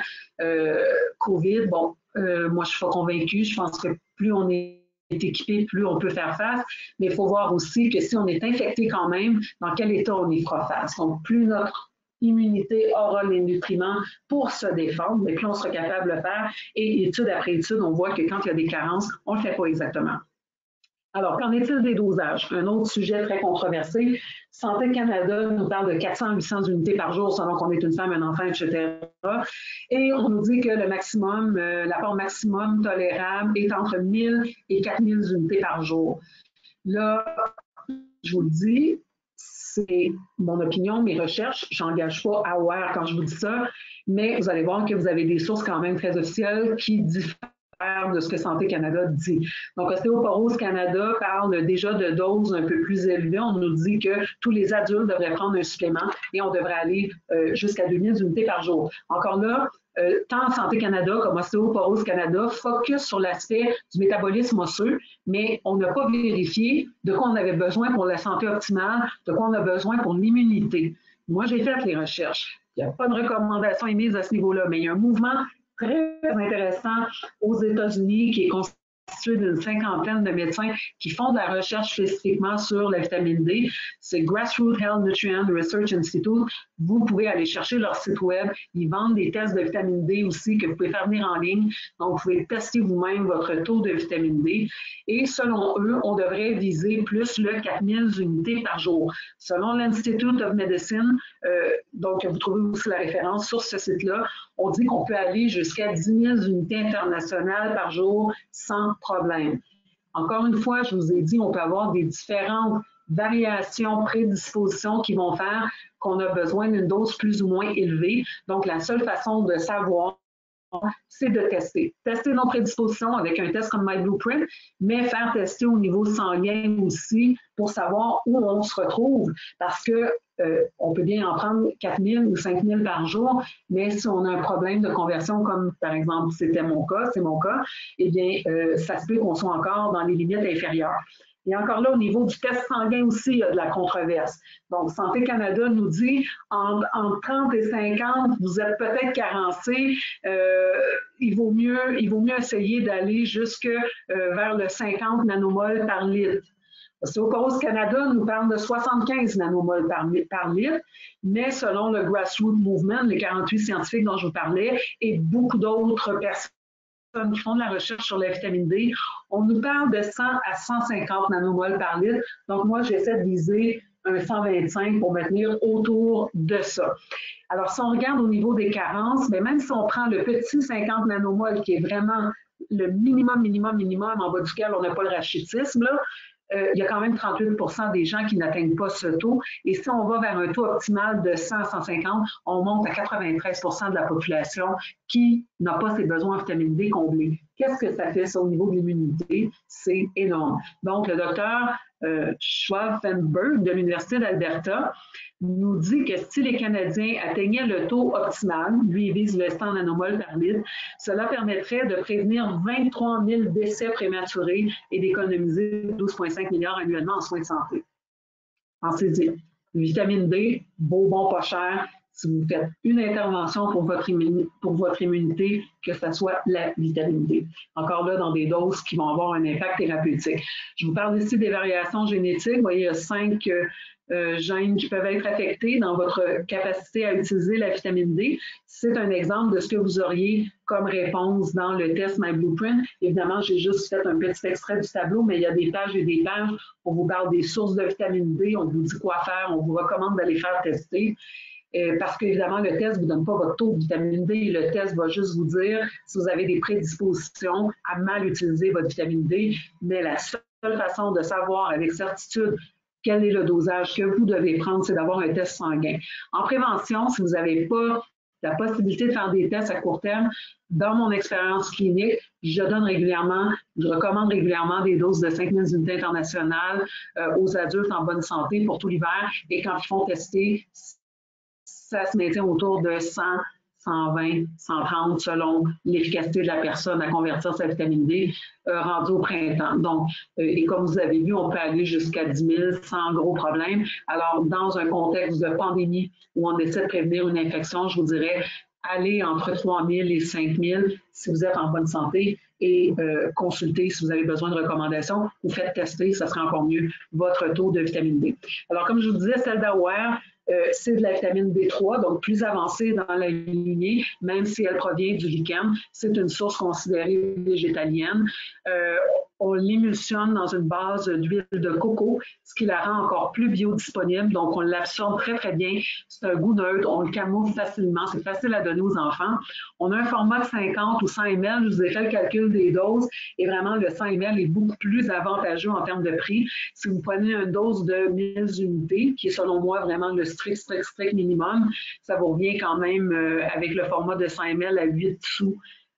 COVID. Bon, moi, je suis pas convaincue. Je pense que plus on est équipé, plus on peut faire face. Mais il faut voir aussi que si on est infecté quand même, dans quel état on y fera face. Donc, plus notre immunité aura les nutriments pour se défendre, mais plus on sera capable de le faire. Et étude après étude, on voit que quand il y a des carences, on ne le fait pas exactement. Alors, qu'en est-il des dosages? Un autre sujet très controversé. Santé Canada nous parle de 400-800 unités par jour selon qu'on est une femme, un enfant, etc. Et on nous dit que le maximum, l'apport maximum tolérable est entre 1000 et 4000 unités par jour. Là, je vous le dis, c'est mon opinion, mes recherches. Je n'engage pas à OR quand je vous dis ça, mais vous allez voir que vous avez des sources quand même très officielles qui diffèrent de ce que Santé Canada dit. Donc, Ostéoporose Canada parle déjà de doses un peu plus élevées. On nous dit que tous les adultes devraient prendre un supplément et on devrait aller jusqu'à 2000 unités par jour. Encore là, tant Santé Canada comme Ostéoporose Canada focus sur l'aspect du métabolisme osseux, mais on n'a pas vérifié de quoi on avait besoin pour la santé optimale, de quoi on a besoin pour l'immunité. Moi, j'ai fait les recherches. Il n'y a pas de recommandation émise à ce niveau-là, mais il y a un mouvement très intéressant aux États-Unis qui est constitué d'une cinquantaine de médecins qui font de la recherche spécifiquement sur la vitamine D. C'est Grassroots Health Nutrient Research Institute. Vous pouvez aller chercher leur site web. Ils vendent des tests de vitamine D aussi que vous pouvez faire venir en ligne. Donc, vous pouvez tester vous-même votre taux de vitamine D. Et selon eux, on devrait viser plus le 4000 unités par jour. Selon l'Institute of Medicine, donc vous trouvez aussi la référence sur ce site-là, on dit qu'on peut aller jusqu'à 10 000 unités internationales par jour sans problème. Encore une fois, je vous ai dit, on peut avoir des différentes variations, prédispositions qui vont faire qu'on a besoin d'une dose plus ou moins élevée. Donc, la seule façon de savoir, c'est de tester. Tester nos prédispositions avec un test comme MyBlueprint, mais faire tester au niveau sanguin aussi pour savoir où on se retrouve. Parce que on peut bien en prendre 4000 ou 5000 par jour, mais si on a un problème de conversion, comme par exemple c'était mon cas, c'est mon cas, eh bien, ça se peut qu'on soit encore dans les limites inférieures. Et encore là, au niveau du test sanguin aussi, il y a de la controverse. Donc, Santé Canada nous dit, entre 30 et 50, vous êtes peut-être carencé, il vaut mieux essayer d'aller jusque vers le 50 nanomoles par litre. Ostéoporose Canada nous parle de 75 nanomoles par litre, mais selon le Grassroots Movement, les 48 scientifiques dont je vous parlais, et beaucoup d'autres personnes qui font de la recherche sur la vitamine D, on nous parle de 100 à 150 nanomoles par litre. Donc, moi, j'essaie de viser un 125 pour me tenir autour de ça. Alors, si on regarde au niveau des carences, bien, même si on prend le petit 50 nanomoles, qui est vraiment le minimum en bas duquel on n'a pas le rachitisme, là, il y a quand même 38% des gens qui n'atteignent pas ce taux. Et si on va vers un taux optimal de 100 à 150, on monte à 93% de la population qui n'a pas ses besoins en vitamine D comblés. Qu'est-ce que ça fait ça au niveau de l'immunité? C'est énorme. Donc, le docteur Schwabenberg de l'Université d'Alberta nous dit que si les Canadiens atteignaient le taux optimal, lui il vise le 100 nanomoles par litre, cela permettrait de prévenir 23 000 décès prématurés et d'économiser 12,5 milliards annuellement en soins de santé. Pensez-y, vitamine D, beau, bon, pas cher. Si vous faites une intervention pour votre immunité, que ce soit la vitamine D. Encore là, dans des doses qui vont avoir un impact thérapeutique. Je vous parle ici des variations génétiques. Vous voyez, il y a 5 gènes qui peuvent être affectés dans votre capacité à utiliser la vitamine D. C'est un exemple de ce que vous auriez comme réponse dans le test My Blueprint. Évidemment, j'ai juste fait un petit extrait du tableau, mais il y a des pages et des pages. On vous parle des sources de vitamine D, on vous dit quoi faire, on vous recommande d'aller faire tester. Parce qu'évidemment, le test ne vous donne pas votre taux de vitamine D. Le test va juste vous dire si vous avez des prédispositions à mal utiliser votre vitamine D. Mais la seule façon de savoir avec certitude quel est le dosage que vous devez prendre, c'est d'avoir un test sanguin. En prévention, si vous n'avez pas la possibilité de faire des tests à court terme, dans mon expérience clinique, je recommande régulièrement des doses de 5000 unités internationales aux adultes en bonne santé pour tout l'hiver. Et quand ils font tester, ça se maintient autour de 100, 120, 130 selon l'efficacité de la personne à convertir sa vitamine D rendue au printemps. Donc, et comme vous avez vu, on peut aller jusqu'à 10 000 sans gros problème. Alors, dans un contexte de pandémie où on essaie de prévenir une infection, je vous dirais, allez entre 3 000 et 5 000 si vous êtes en bonne santé et consultez si vous avez besoin de recommandations ou faites tester, ça sera encore mieux, votre taux de vitamine D. Alors, comme je vous disais, celle d'Aware, c'est de la vitamine B3, donc plus avancée dans la lignée, même si elle provient du lichen. C'est une source considérée végétalienne. On l'émulsionne dans une base d'huile de coco, ce qui la rend encore plus biodisponible. Donc, on l'absorbe très, très bien. C'est un goût neutre, on le camoufle facilement. C'est facile à donner aux enfants. On a un format de 50 ou 100 ml. Je vous ai fait le calcul des doses. Et vraiment, le 100 ml est beaucoup plus avantageux en termes de prix. Si vous prenez une dose de 1000 unités, qui est selon moi vraiment le strict minimum, ça vous revient quand même avec le format de 100 ml à 8 sous.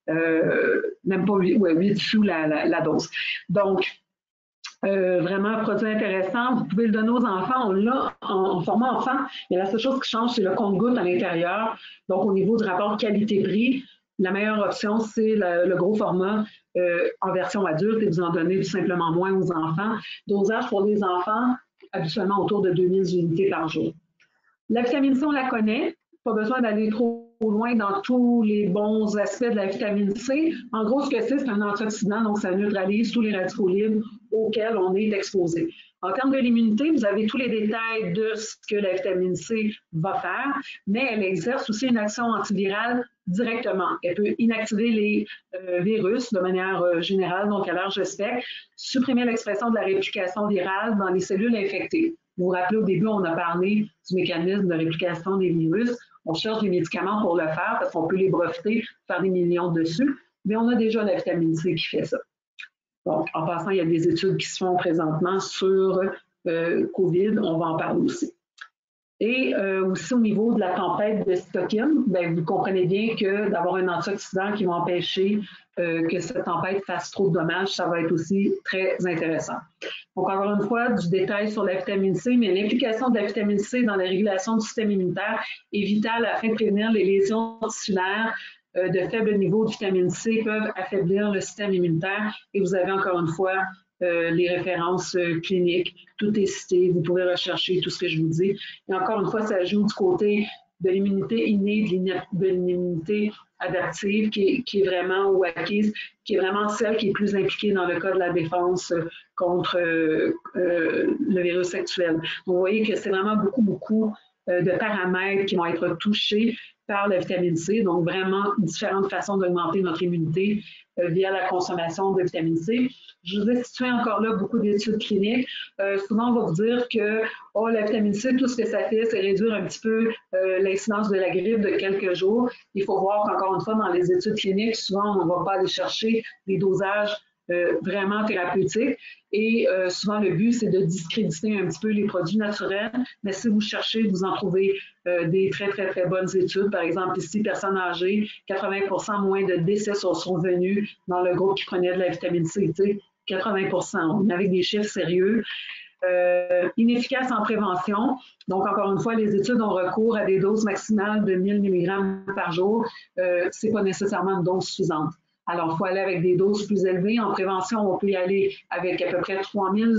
Même pas 8 sous la dose. Donc, vraiment un produit intéressant. Vous pouvez le donner aux enfants. On l'a en format enfant. Mais la seule chose qui change, c'est le compte-gouttes à l'intérieur. Donc, au niveau du rapport qualité-prix, la meilleure option, c'est le gros format en version adulte et vous en donnez tout simplement moins aux enfants. Dosage pour les enfants, habituellement autour de 2000 unités par jour. La vitamine C, on la connaît. Pas besoin d'aller trop loin dans tous les bons aspects de la vitamine C. En gros, ce que c'est un antioxydant, donc ça neutralise tous les radicaux libres auxquels on est exposé. En termes de l'immunité, vous avez tous les détails de ce que la vitamine C va faire, mais elle exerce aussi une action antivirale directement. Elle peut inactiver les virus de manière générale, donc à large spectre, supprimer l'expression de la réplication virale dans les cellules infectées. Vous vous rappelez, au début, on a parlé du mécanisme de réplication des virus. On cherche des médicaments pour le faire parce qu'on peut les breveter, faire des millions dessus, mais on a déjà la vitamine C qui fait ça. Donc, en passant, il y a des études qui se font présentement sur COVID, on va en parler aussi. Et aussi au niveau de la tempête de cytokines, bien, vous comprenez bien que d'avoir un antioxydant qui va empêcher que cette tempête fasse trop de dommages, ça va être aussi très intéressant. Donc, encore une fois, du détail sur la vitamine C, mais l'implication de la vitamine C dans la régulation du système immunitaire est vitale afin de prévenir les lésions tissulaires de faible niveau de vitamine C peuvent affaiblir le système immunitaire. Et vous avez encore une fois les références cliniques. Tout est cité. Vous pouvez rechercher tout ce que je vous dis. Et encore une fois, ça joue du côté de l'immunité innée, de l'immunité adaptive qui est vraiment, ou acquise, qui est vraiment celle qui est plus impliquée dans le cas de la défense contre le virus actuel. Donc, vous voyez que c'est vraiment beaucoup de paramètres qui vont être touchés par la vitamine C, donc vraiment différentes façons d'augmenter notre immunité via la consommation de vitamine C. Je vous ai situé encore là beaucoup d'études cliniques. Souvent, on va vous dire que la vitamine C, tout ce que ça fait, c'est réduire un petit peu l'incidence de la grippe de quelques jours. Il faut voir qu'encore une fois, dans les études cliniques, souvent, on ne va pas aller chercher des dosages vraiment thérapeutiques. Et souvent, le but, c'est de discréditer un petit peu les produits naturels. Mais si vous cherchez, vous en trouvez des très bonnes études. Par exemple, ici, personnes âgées, 80% moins de décès sont survenus dans le groupe qui prenait de la vitamine C. 80%. On est avec des chiffres sérieux. Inefficace en prévention. Donc, encore une fois, les études ont recours à des doses maximales de 1000 mg par jour. Ce n'est pas nécessairement une dose suffisante. Alors, il faut aller avec des doses plus élevées. En prévention, on peut y aller avec à peu près 3000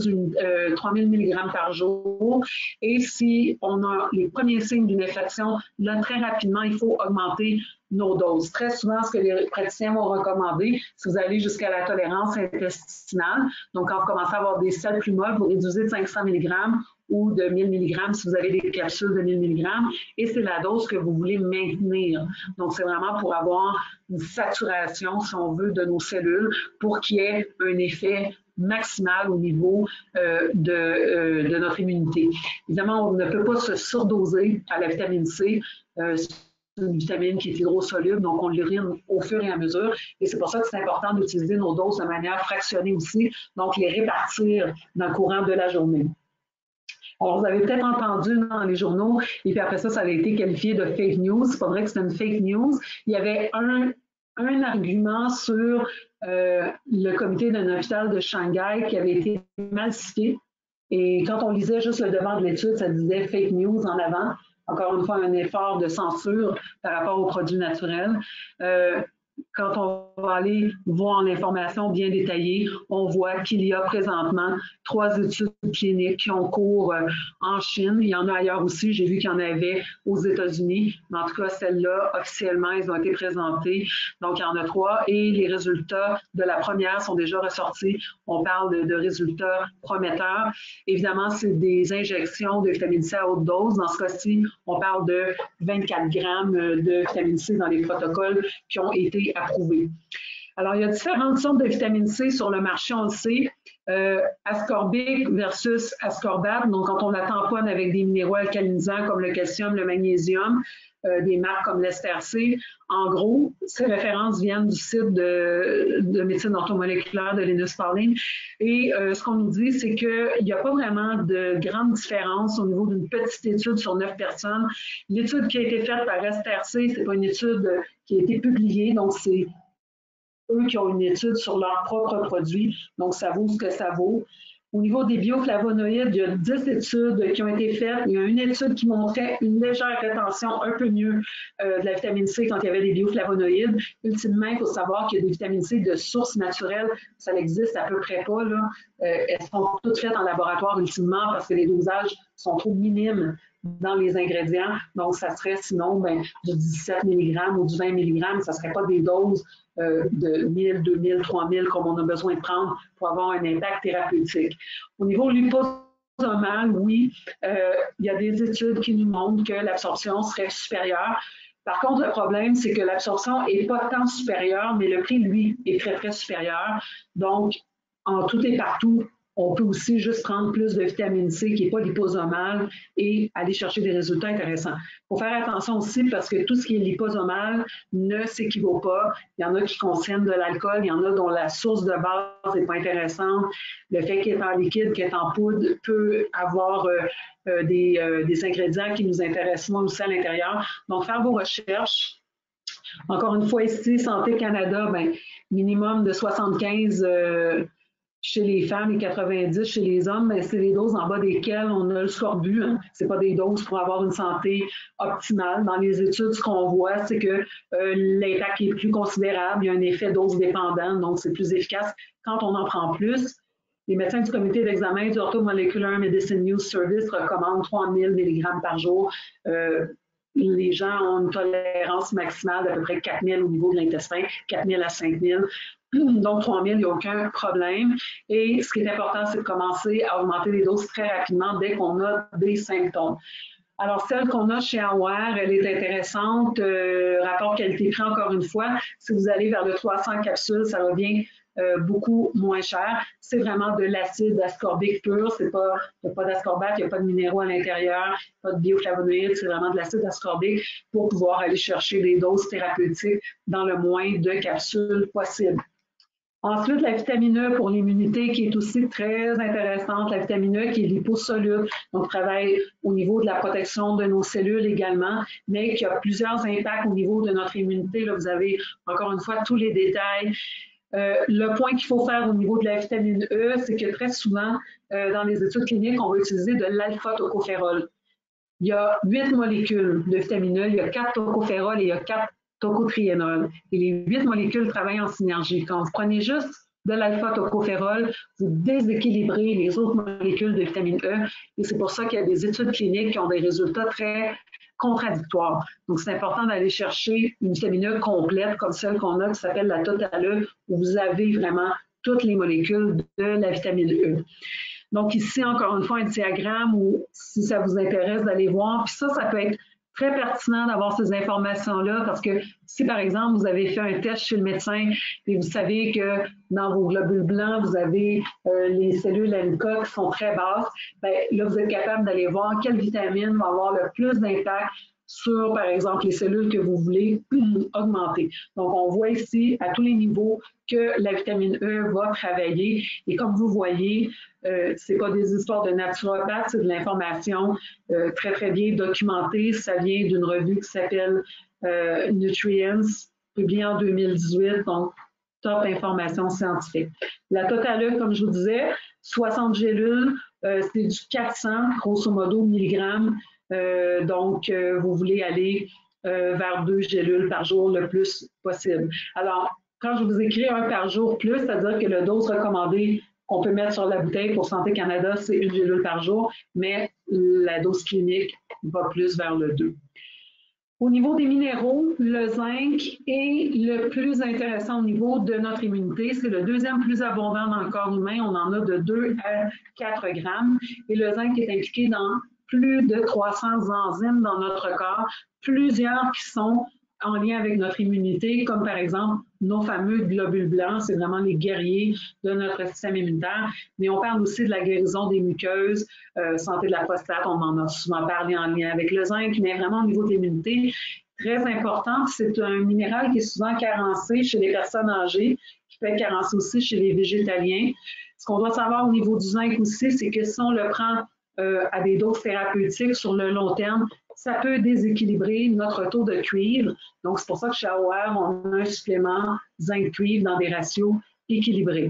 mg par jour. Et si on a les premiers signes d'une infection, là, très rapidement, il faut augmenter nos doses. Très souvent, ce que les praticiens vont recommander, si vous allez jusqu'à la tolérance intestinale, donc quand vous commencez à avoir des selles plus molles, vous réduisez de 500 mg ou de 1000 mg si vous avez des capsules de 1000 mg, et c'est la dose que vous voulez maintenir. Donc, c'est vraiment pour avoir une saturation, si on veut, de nos cellules pour qu'il y ait un effet maximal au niveau de notre immunité. Évidemment, on ne peut pas se surdoser à la vitamine C. C'est une vitamine qui est hydrosoluble, donc on l'urine au fur et à mesure. Et c'est pour ça que c'est important d'utiliser nos doses de manière fractionnée aussi, donc les répartir dans le courant de la journée. Alors, vous avez peut-être entendu dans les journaux, et puis après ça, ça avait été qualifié de fake news. C'est pas vrai que c'est une fake news. Il y avait un argument sur le comité d'un hôpital de Shanghai qui avait été mal cité. Et quand on lisait juste le devant de l'étude, ça disait fake news en avant. Encore une fois, un effort de censure par rapport aux produits naturels. Quand on va aller voir l'information bien détaillée, on voit qu'il y a présentement 3 études cliniques qui ont cours en Chine. Il y en a ailleurs aussi. J'ai vu qu'il y en avait aux États-Unis. Mais en tout cas, celles-là, officiellement, elles ont été présentées. Donc, il y en a 3. Et les résultats de la première sont déjà ressortis. On parle de résultats prometteurs. Évidemment, c'est des injections de vitamine C à haute dose. Dans ce cas-ci, on parle de 24 grammes de vitamine C dans les protocoles qui ont été approuvés. Alors, il y a différentes sortes de vitamine C sur le marché, on le sait. Ascorbic versus ascorbate. Donc, quand on la tamponne avec des minéraux alcalinisants comme le calcium, le magnésium, des marques comme l'Ester C. En gros, ces références viennent du site de médecine orthomoléculaire de Linus Pauling. Et ce qu'on nous dit, c'est qu'il n'y a pas vraiment de grande différence au niveau d'une petite étude sur 9 personnes. L'étude qui a été faite par Ester C, ce n'est pas une étude qui a été publiée, donc c'est eux qui ont une étude sur leurs propres produits, donc ça vaut ce que ça vaut. Au niveau des bioflavonoïdes, il y a 10 études qui ont été faites. Il y a une étude qui montrait une légère rétention, un peu mieux, de la vitamine C quand il y avait des bioflavonoïdes. Ultimement, il faut savoir qu'il y a des vitamines C de source naturelle. Ça n'existe à peu près pas, là. Elles sont toutes faites en laboratoire, ultimement, parce que les dosages sont trop minimes dans les ingrédients. Donc, ça serait sinon du 17 mg ou du 20 mg. Ça ne serait pas des doses de 1000, 2000, 3000 comme on a besoin de prendre pour avoir un impact thérapeutique. Au niveau liposomal, oui, il y a des études qui nous montrent que l'absorption serait supérieure. Par contre, le problème, c'est que l'absorption n'est pas tant supérieure, mais le prix, lui, est très, très supérieur. Donc, en tout et partout, on peut aussi juste prendre plus de vitamine C qui n'est pas liposomale et aller chercher des résultats intéressants. Il faut faire attention aussi parce que tout ce qui est liposomal ne s'équivaut pas. Il y en a qui contiennent de l'alcool, il y en a dont la source de base n'est pas intéressante. Le fait qu'il est en liquide, qu'il est en poudre, peut avoir des ingrédients qui nous intéressent moins aussi à l'intérieur. Donc, faire vos recherches. Encore une fois, ici, Santé Canada, minimum de 75 chez les femmes et 90 chez les hommes, c'est les doses en bas desquelles on a le scorbut. Hein. Ce n'est pas des doses pour avoir une santé optimale. Dans les études, ce qu'on voit, c'est que l'impact est plus considérable. Il y a un effet dose dépendant, donc c'est plus efficace quand on en prend plus. Les médecins du comité d'examen du Orthomolecular Medicine News Service recommandent 3000 mg par jour. Les gens ont une tolérance maximale d'à peu près 4000 au niveau de l'intestin, 4000 à 5000. Donc, 3000, il n'y a aucun problème. Et ce qui est important, c'est de commencer à augmenter les doses très rapidement dès qu'on a des symptômes. Alors, celle qu'on a chez Aware, elle est intéressante. Rapport qualité-prix, encore une fois. Si vous allez vers le 300 capsules, ça revient beaucoup moins cher. C'est vraiment de l'acide ascorbique pur. Il n'y a pas d'ascorbate, il n'y a pas de minéraux à l'intérieur, pas de bioflavonoïdes. C'est vraiment de l'acide ascorbique pour pouvoir aller chercher des doses thérapeutiques dans le moins de capsules possible. Ensuite, la vitamine E pour l'immunité qui est aussi très intéressante. La vitamine E qui est liposoluble, donc travaille au niveau de la protection de nos cellules également, mais qui a plusieurs impacts au niveau de notre immunité. Là, vous avez encore une fois tous les détails. Le point qu'il faut faire au niveau de la vitamine E, c'est que très souvent, dans les études cliniques, on va utiliser de l'alpha-tocophérol. Il y a 8 molécules de vitamine E, il y a 4 tocophérols et il y a 4 tocotriénol. Et les 8 molécules travaillent en synergie. Quand vous prenez juste de l'alpha-tocophérol, vous déséquilibrez les autres molécules de vitamine E. Et c'est pour ça qu'il y a des études cliniques qui ont des résultats très contradictoires. Donc, c'est important d'aller chercher une vitamine E complète comme celle qu'on a qui s'appelle la Total E, où vous avez vraiment toutes les molécules de la vitamine E. Donc ici, encore une fois, un diagramme ou si ça vous intéresse d'aller voir. Puis ça peut être très pertinent d'avoir ces informations-là parce que si, par exemple, vous avez fait un test chez le médecin et vous savez que dans vos globules blancs, vous avez les cellules NK qui sont très basses, bien, là, vous êtes capable d'aller voir quelle vitamine va avoir le plus d'impact sur, par exemple, les cellules que vous voulez augmenter. Donc, on voit ici, à tous les niveaux, que la vitamine E va travailler. Et comme vous voyez, ce n'est pas des histoires de naturopathes, c'est de l'information très, très bien documentée. Ça vient d'une revue qui s'appelle Nutrients, publiée en 2018, donc top information scientifique. La totale, comme je vous disais, 60 gélules, c'est du 400, grosso modo, milligrammes. Donc, vous voulez aller vers 2 gélules par jour le plus possible. Alors, quand je vous écris 1 par jour plus, c'est-à-dire que le dose recommandée qu'on peut mettre sur la bouteille pour Santé Canada, c'est 1 gélule par jour, mais la dose clinique va plus vers le 2. Au niveau des minéraux, le zinc est le plus intéressant au niveau de notre immunité. C'est le deuxième plus abondant dans le corps humain. On en a de 2 à 4 grammes. Et le zinc est impliqué dans plus de 300 enzymes dans notre corps, plusieurs qui sont en lien avec notre immunité, comme par exemple nos fameux globules blancs, c'est vraiment les guerriers de notre système immunitaire. Mais on parle aussi de la guérison des muqueuses, santé de la prostate, on en a souvent parlé en lien avec le zinc, mais vraiment au niveau de l'immunité, très important, c'est un minéral qui est souvent carencé chez les personnes âgées, qui peut être carencé aussi chez les végétaliens. Ce qu'on doit savoir au niveau du zinc aussi, c'est que si on le prend à des doses thérapeutiques sur le long terme, ça peut déséquilibrer notre taux de cuivre. Donc, c'est pour ça que chez AOR, on a un supplément zinc-cuivre dans des ratios équilibrés.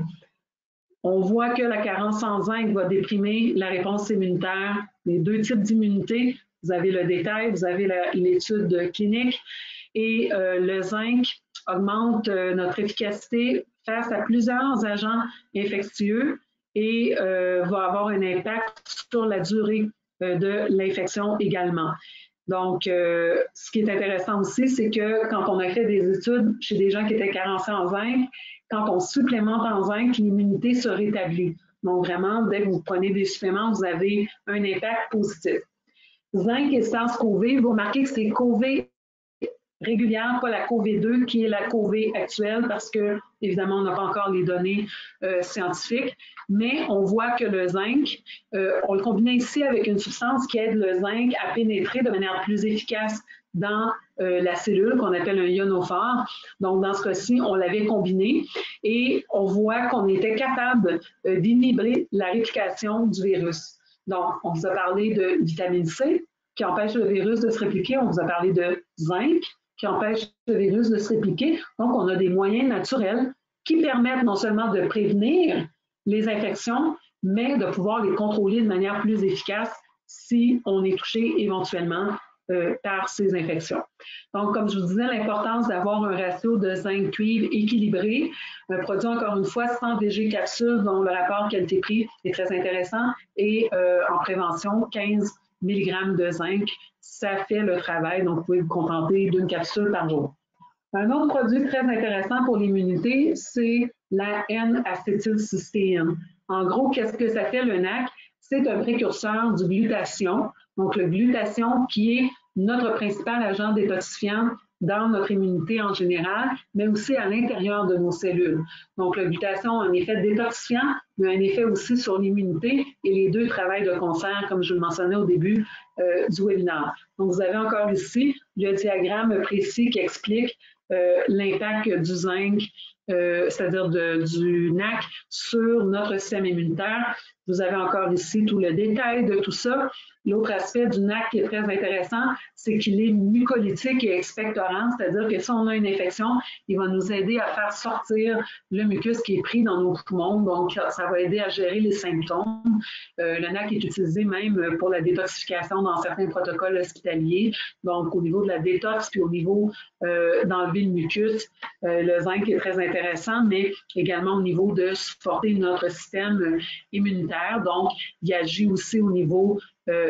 On voit que la carence en zinc va déprimer la réponse immunitaire. Les 2 types d'immunité, vous avez le détail, vous avez l'étude clinique. Et le zinc augmente notre efficacité face à plusieurs agents infectieux et va avoir un impact sur la durée de l'infection également. Donc, ce qui est intéressant aussi, c'est que quand on a fait des études chez des gens qui étaient carencés en zinc, quand on supplémente en zinc, l'immunité se rétablit. Donc, vraiment, dès que vous prenez des suppléments, vous avez un impact positif. Zinc et SARS-CoV, vous remarquez que c'est CoV régulière, pas la CoV2 qui est la CoV actuelle parce que, évidemment, on n'a pas encore les données scientifiques, mais on voit que le zinc, on le combinait ici avec une substance qui aide le zinc à pénétrer de manière plus efficace dans la cellule qu'on appelle un ionophore. Donc, dans ce cas-ci, on l'avait combiné et on voit qu'on était capable d'inhiber la réplication du virus. Donc, on vous a parlé de vitamine C qui empêche le virus de se répliquer. On vous a parlé de zinc qui empêche le virus de se répliquer. Donc, on a des moyens naturels qui permettent non seulement de prévenir les infections, mais de pouvoir les contrôler de manière plus efficace si on est touché éventuellement par ces infections. Donc, comme je vous disais, l'importance d'avoir un ratio de zinc-cuivre équilibré, un produit, encore une fois, sans VG capsule, dont le rapport qualité-prix est très intéressant, et en prévention, 15 mg de zinc, ça fait le travail, donc vous pouvez vous contenter d'une capsule par jour. Un autre produit très intéressant pour l'immunité, c'est la N-acétylcystéine. En gros, qu'est-ce que ça fait le NAC? C'est un précurseur du glutathion. Donc, le glutathion qui est notre principal agent détoxifiant dans notre immunité en général, mais aussi à l'intérieur de nos cellules. Donc, le glutathion a un effet détoxifiant, mais un effet aussi sur l'immunité et les deux travaillent de concert, comme je le mentionnais au début du webinaire. Donc, vous avez encore ici le diagramme précis qui explique l'impact du zinc, c'est-à-dire du NAC sur notre système immunitaire. Vous avez encore ici tout le détail de tout ça. L'autre aspect du NAC qui est très intéressant, c'est qu'il est mucolytique et expectorant, c'est-à-dire que si on a une infection, il va nous aider à faire sortir le mucus qui est pris dans nos poumons, donc ça va aider à gérer les symptômes. Le NAC est utilisé même pour la détoxification dans certains protocoles hospitaliers, donc au niveau de la détox puis au niveau d'enlever le mucus, le zinc est très intéressant, mais également au niveau de supporter notre système immunitaire, donc il agit aussi au niveau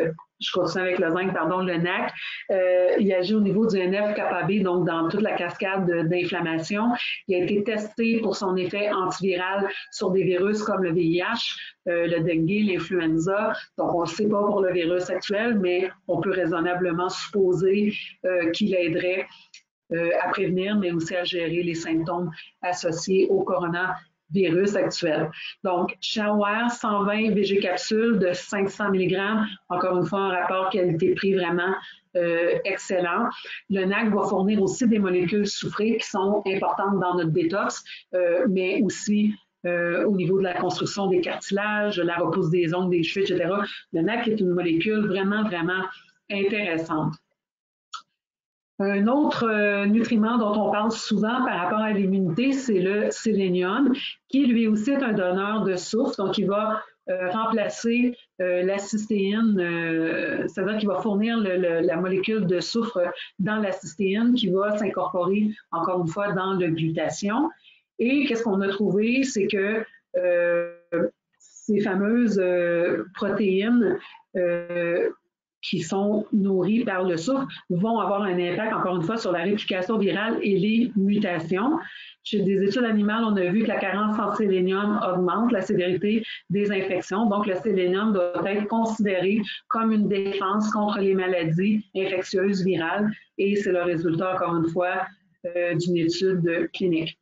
je continue avec le zinc, pardon, le NAC. Il agit au niveau du NF-kappa-B, donc dans toute la cascade d'inflammation. Il a été testé pour son effet antiviral sur des virus comme le VIH, le dengue, l'influenza. Donc, on ne sait pas pour le virus actuel, mais on peut raisonnablement supposer qu'il aiderait à prévenir, mais aussi à gérer les symptômes associés au coronavirus actuel. Donc, Shaware, 120 VG capsules de 500 mg, encore une fois, un rapport qualité-prix vraiment excellent. Le NAC va fournir aussi des molécules soufrées qui sont importantes dans notre détox, mais aussi au niveau de la construction des cartilages, la repousse des ongles, des cheveux, etc. Le NAC est une molécule vraiment, vraiment intéressante. Un autre nutriment dont on parle souvent par rapport à l'immunité, c'est le sélénium, qui lui aussi est un donneur de soufre. Donc, il va remplacer la cystéine, c'est-à-dire qu'il va fournir la molécule de soufre dans la cystéine qui va s'incorporer, encore une fois, dans le glutathion. Et qu'est-ce qu'on a trouvé? C'est que ces fameuses protéines qui sont nourris par le soufre vont avoir un impact, encore une fois, sur la réplication virale et les mutations. Chez des études animales, on a vu que la carence en sélénium augmente la sévérité des infections. Donc, le sélénium doit être considéré comme une défense contre les maladies infectieuses virales et c'est le résultat, encore une fois, d'une étude clinique.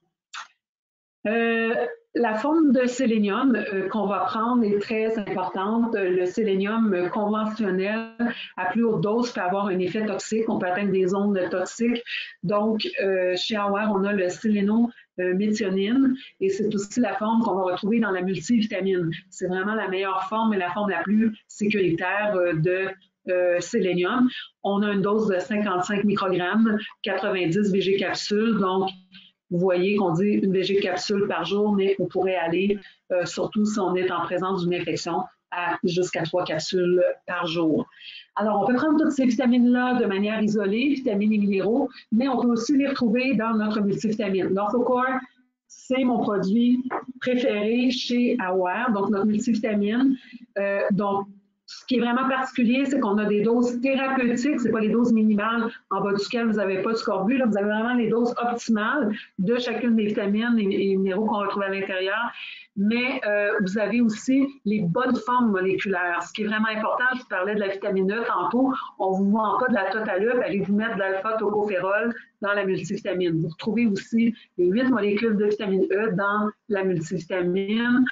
La forme de sélénium qu'on va prendre est très importante. Le sélénium conventionnel à plus haute dose peut avoir un effet toxique. On peut atteindre des ondes toxiques. Donc, chez Aware, on a le sélénométhionine et c'est aussi la forme qu'on va retrouver dans la multivitamine. C'est vraiment la meilleure forme et la forme la plus sécuritaire de sélénium. On a une dose de 55 microgrammes, 90 VG capsules. Donc, vous voyez qu'on dit une VG capsule par jour, mais on pourrait aller, surtout si on est en présence d'une infection, à jusqu'à 3 capsules par jour. Alors, on peut prendre toutes ces vitamines-là de manière isolée, vitamines et minéraux, mais on peut aussi les retrouver dans notre multivitamine. L'Orthocore, c'est mon produit préféré chez Aware, donc notre multivitamine. Donc, ce qui est vraiment particulier, c'est qu'on a des doses thérapeutiques, ce n'est pas les doses minimales en bas duquel vous n'avez pas de scorbut, là, vous avez vraiment les doses optimales de chacune des vitamines et minéraux qu'on retrouve à l'intérieur, mais vous avez aussi les bonnes formes moléculaires. Ce qui est vraiment important, je vous parlais de la vitamine E tantôt, on ne vous vend pas de la totalup, allez vous mettre de l'alpha-tocopherol dans la multivitamine. Vous retrouvez aussi les 8 molécules de vitamine E dans la multivitamine.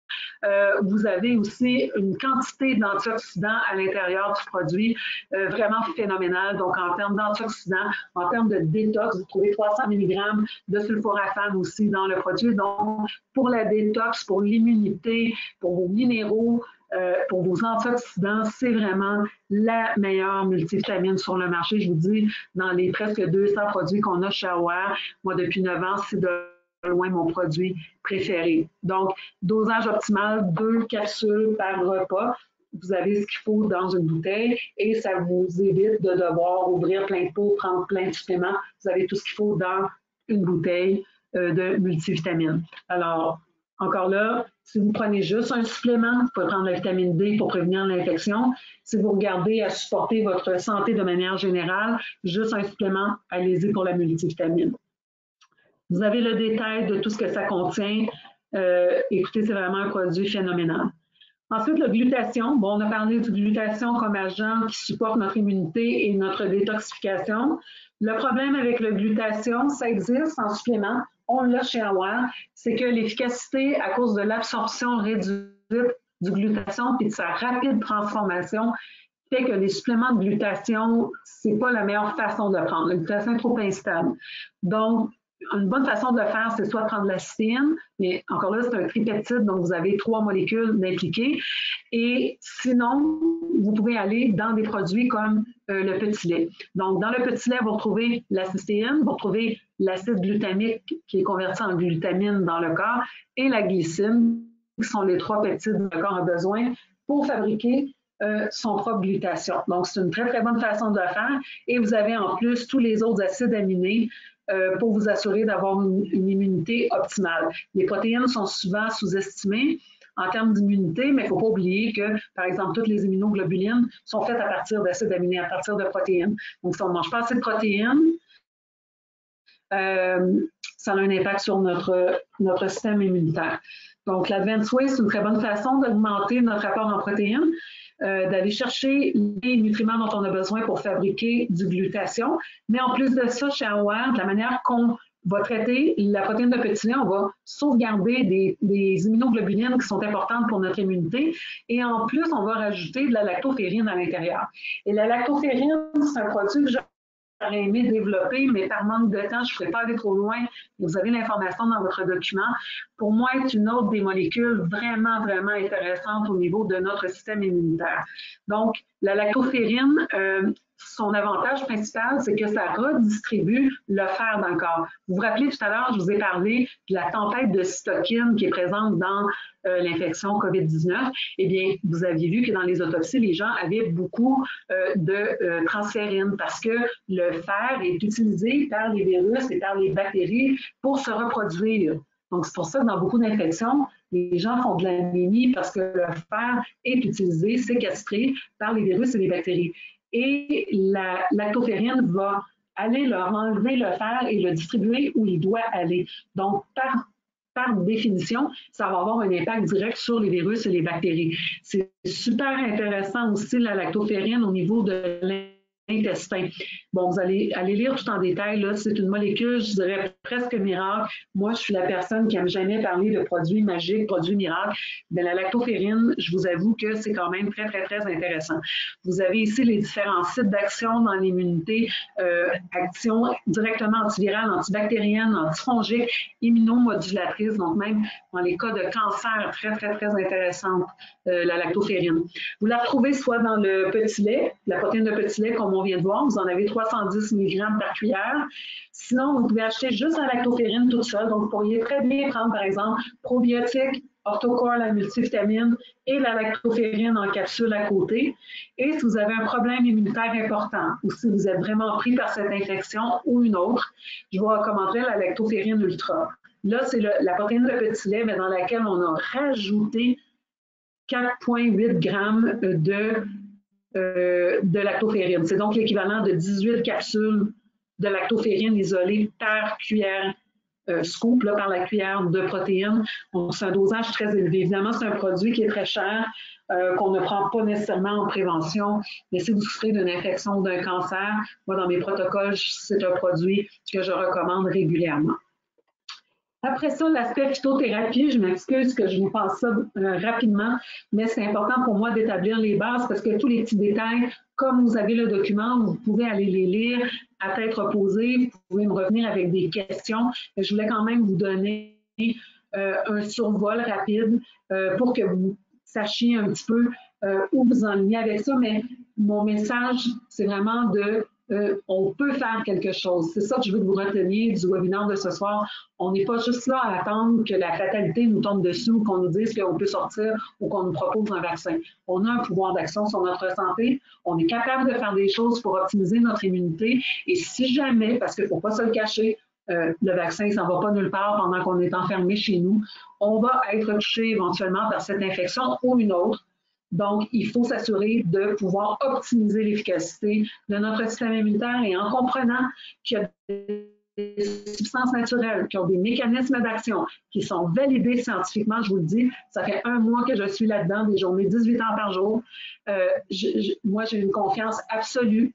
Vous avez aussi une quantité d'antioxydants à l'intérieur du produit vraiment phénoménale. Donc, en termes d'antioxydants, en termes de détox, vous trouvez 300 mg de sulforaphane aussi dans le produit. Donc, pour la détox, pour l'immunité, pour vos minéraux, pour vos antioxydants, c'est vraiment la meilleure multivitamine sur le marché. Je vous dis, dans les presque 200 produits qu'on a chez Aware, moi, depuis 9 ans, c'est de loin mon produit préféré. Donc, dosage optimal, 2 capsules par repas. Vous avez ce qu'il faut dans une bouteille et ça vous évite de devoir ouvrir plein de pots, prendre plein de suppléments. Vous avez tout ce qu'il faut dans une bouteille de multivitamine. Alors, encore là, si vous prenez juste un supplément, vous pouvez prendre la vitamine D pour prévenir l'infection. Si vous regardez à supporter votre santé de manière générale, juste un supplément, allez-y pour la multivitamine. Vous avez le détail de tout ce que ça contient. Écoutez, c'est vraiment un produit phénoménal. Ensuite, le glutathion. Bon, on a parlé du glutathion comme agent qui supporte notre immunité et notre détoxification. Le problème avec le glutathion, ça existe en supplément. On l'a chez Aware, c'est que l'efficacité, à cause de l'absorption réduite du glutathion et de sa rapide transformation, fait que les suppléments de glutathion, c'est pas la meilleure façon de le prendre. Le glutathion est trop instable. Donc, une bonne façon de le faire, c'est soit prendre la cystéine, mais encore là, c'est un tripeptide, donc vous avez 3 molécules impliquées. Et sinon, vous pouvez aller dans des produits comme le petit lait. Donc, dans le petit lait, vous retrouvez la cystéine, vous retrouvez l'acide glutamique qui est converti en glutamine dans le corps et la glycine, qui sont les 3 peptides que le corps a besoin pour fabriquer son propre glutathion. Donc, c'est une très, très bonne façon de le faire. Et vous avez en plus tous les autres acides aminés pour vous assurer d'avoir une immunité optimale. Les protéines sont souvent sous-estimées. en termes d'immunité, mais il ne faut pas oublier que, par exemple, toutes les immunoglobulines sont faites à partir d'acides aminés, à partir de protéines. Donc, si on ne mange pas assez de protéines, ça a un impact sur notre système immunitaire. Donc, l'Advanced Whey, c'est une très bonne façon d'augmenter notre apport en protéines, d'aller chercher les nutriments dont on a besoin pour fabriquer du glutathion. Mais en plus de ça, chez AOR, de la manière qu'on va traiter la protéine de petit lait, on va sauvegarder des immunoglobulines qui sont importantes pour notre immunité. Et en plus, on va rajouter de la lactoferrine à l'intérieur. Et la lactoferrine, c'est un produit que j'aurais aimé développer, mais par manque de temps, je ne pourrais pas aller trop loin. Vous avez l'information dans votre document. Pour moi, c'est une autre des molécules vraiment, vraiment intéressantes au niveau de notre système immunitaire. Donc, la lactoferrine, son avantage principal, c'est que ça redistribue le fer dans le corps. Vous vous rappelez tout à l'heure, je vous ai parlé de la tempête de cytokine qui est présente dans l'infection COVID-19. Eh bien, vous aviez vu que dans les autopsies, les gens avaient beaucoup de transférine parce que le fer est utilisé par les virus et par les bactéries pour se reproduire. Donc, c'est pour ça que dans beaucoup d'infections, les gens font de l'anémie parce que le fer est utilisé, séquestré par les virus et les bactéries. Et la lactoferrine va aller leur enlever le fer et le distribuer où il doit aller. Donc, par définition, ça va avoir un impact direct sur les virus et les bactéries. C'est super intéressant aussi la lactoferrine au niveau de l'intestin. Bon, vous allez lire tout en détail. C'est une molécule, je dirais, presque miracle. Moi, je suis la personne qui n'aime jamais parler de produits magiques, produits miracles. Mais la lactoferrine, je vous avoue que c'est quand même très, très, très intéressant. Vous avez ici les différents sites d'action dans l'immunité, action directement antivirale, antibactérienne, antifongique, immunomodulatrice. Donc, même dans les cas de cancer, très, très, très intéressante, la lactoferrine. Vous la retrouvez soit dans le petit lait, la protéine de petit lait, comme on vient de voir, vous en avez 310 mg par cuillère. Sinon, vous pouvez acheter juste la lactoferrine toute seule. Donc, vous pourriez très bien prendre, par exemple, probiotiques, Orthocore, la multivitamine et la lactoferrine en capsule à côté. Et si vous avez un problème immunitaire important ou si vous êtes vraiment pris par cette infection ou une autre, je vous recommanderais la lactoferrine ultra. Là, c'est la protéine de petit lait, mais dans laquelle on a rajouté 4,8 grammes de lactoferrine. C'est donc l'équivalent de 18 capsules de lactoferrine isolée par cuillère scoop, là, par la cuillère de protéines. Donc, c'est un dosage très élevé. Évidemment, c'est un produit qui est très cher, qu'on ne prend pas nécessairement en prévention, mais si vous souffrez d'une infection ou d'un cancer, moi, dans mes protocoles, c'est un produit que je recommande régulièrement. Après ça, l'aspect phytothérapie, je m'excuse que je vous passe ça rapidement, mais c'est important pour moi d'établir les bases parce que tous les petits détails, comme vous avez le document, vous pouvez aller les lire à tête reposée, vous pouvez me revenir avec des questions. Je voulais quand même vous donner un survol rapide pour que vous sachiez un petit peu où vous en liez avec ça, mais mon message, c'est vraiment on peut faire quelque chose. C'est ça que je veux que vous reteniez du webinaire de ce soir. On n'est pas juste là à attendre que la fatalité nous tombe dessus ou qu'on nous dise qu'on peut sortir ou qu'on nous propose un vaccin. On a un pouvoir d'action sur notre santé. On est capable de faire des choses pour optimiser notre immunité. Et si jamais, parce qu'il ne faut pas se le cacher, le vaccin, ça ne va pas nulle part pendant qu'on est enfermé chez nous, on va être touché éventuellement par cette infection ou une autre. Donc, il faut s'assurer de pouvoir optimiser l'efficacité de notre système immunitaire et en comprenant qu'il y a des substances naturelles, qui ont des mécanismes d'action, qui sont validés scientifiquement, je vous le dis, ça fait 1 mois que je suis là-dedans, des journées 18 heures par jour. Moi, j'ai une confiance absolue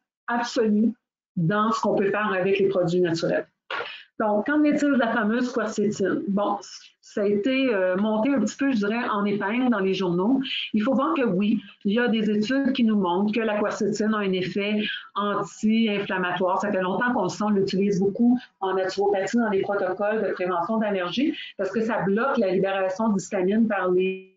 dans ce qu'on peut faire avec les produits naturels. Donc, qu'en est-il de la fameuse quercétine? Bon, ça a été monté un petit peu, je dirais, en épingle dans les journaux. Il faut voir que oui, il y a des études qui nous montrent que la quercétine a un effet anti-inflammatoire. Ça fait longtemps qu'on le sait, on l'utilise beaucoup en naturopathie dans les protocoles de prévention d'allergie parce que ça bloque la libération d'histamine par les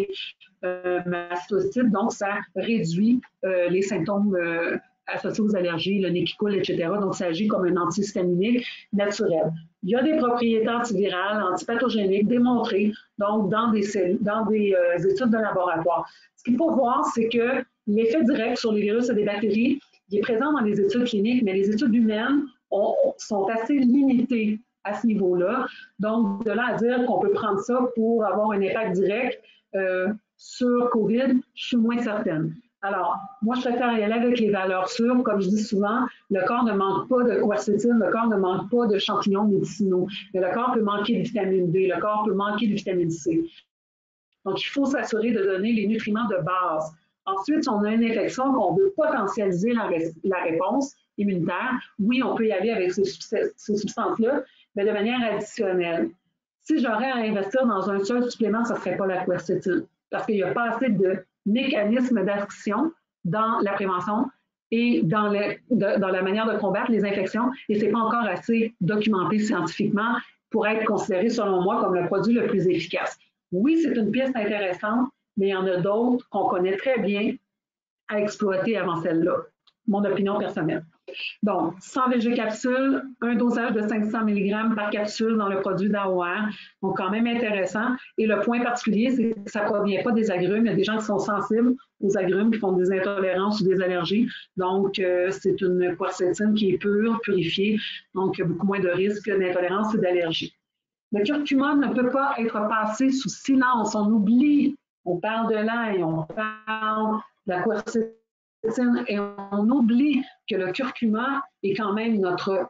mastocytes, donc ça réduit les symptômes associés aux allergies, le nez qui coule, etc. Donc, ça agit comme un antihistaminique naturel. Il y a des propriétés antivirales, antipathogéniques démontrées donc dans des études de laboratoire. Ce qu'il faut voir, c'est que l'effet direct sur les virus et les bactéries, il est présent dans les études cliniques, mais les études humaines sont assez limitées à ce niveau-là. Donc, de là à dire qu'on peut prendre ça pour avoir un impact direct, sur COVID, je suis moins certaine. Alors, moi, je préfère y aller avec les valeurs sûres. Comme je dis souvent, le corps ne manque pas de quercétine, le corps ne manque pas de champignons médicinaux, mais le corps peut manquer de vitamine D, le corps peut manquer de vitamine C. Donc, il faut s'assurer de donner les nutriments de base. Ensuite, si on a une infection, on veut potentialiser la réponse immunitaire, oui, on peut y aller avec ces substances-là, mais de manière additionnelle. Si j'aurais à investir dans un seul supplément, ce ne serait pas la quercétine, parce qu'il n'y a pas assez de mécanismes d'action dans la prévention et dans la manière de combattre les infections, et ce n'est pas encore assez documenté scientifiquement pour être considéré, selon moi, comme le produit le plus efficace. Oui, c'est une piste intéressante, mais il y en a d'autres qu'on connaît très bien à exploiter avant celle-là. Mon opinion personnelle. Donc, 100 VG capsules, un dosage de 500 mg par capsule dans le produit d'AOR, donc quand même intéressant. Et le point particulier, c'est que ça ne provient pas des agrumes. Il y a des gens qui sont sensibles aux agrumes, qui font des intolérances ou des allergies. Donc, c'est une quercétine qui est pure, purifiée, donc il y a beaucoup moins de risques d'intolérance et d'allergie. Le curcuma ne peut pas être passé sous silence. On oublie, on parle de l'ail, on parle de la quercétine, et on oublie que le curcuma est quand même notre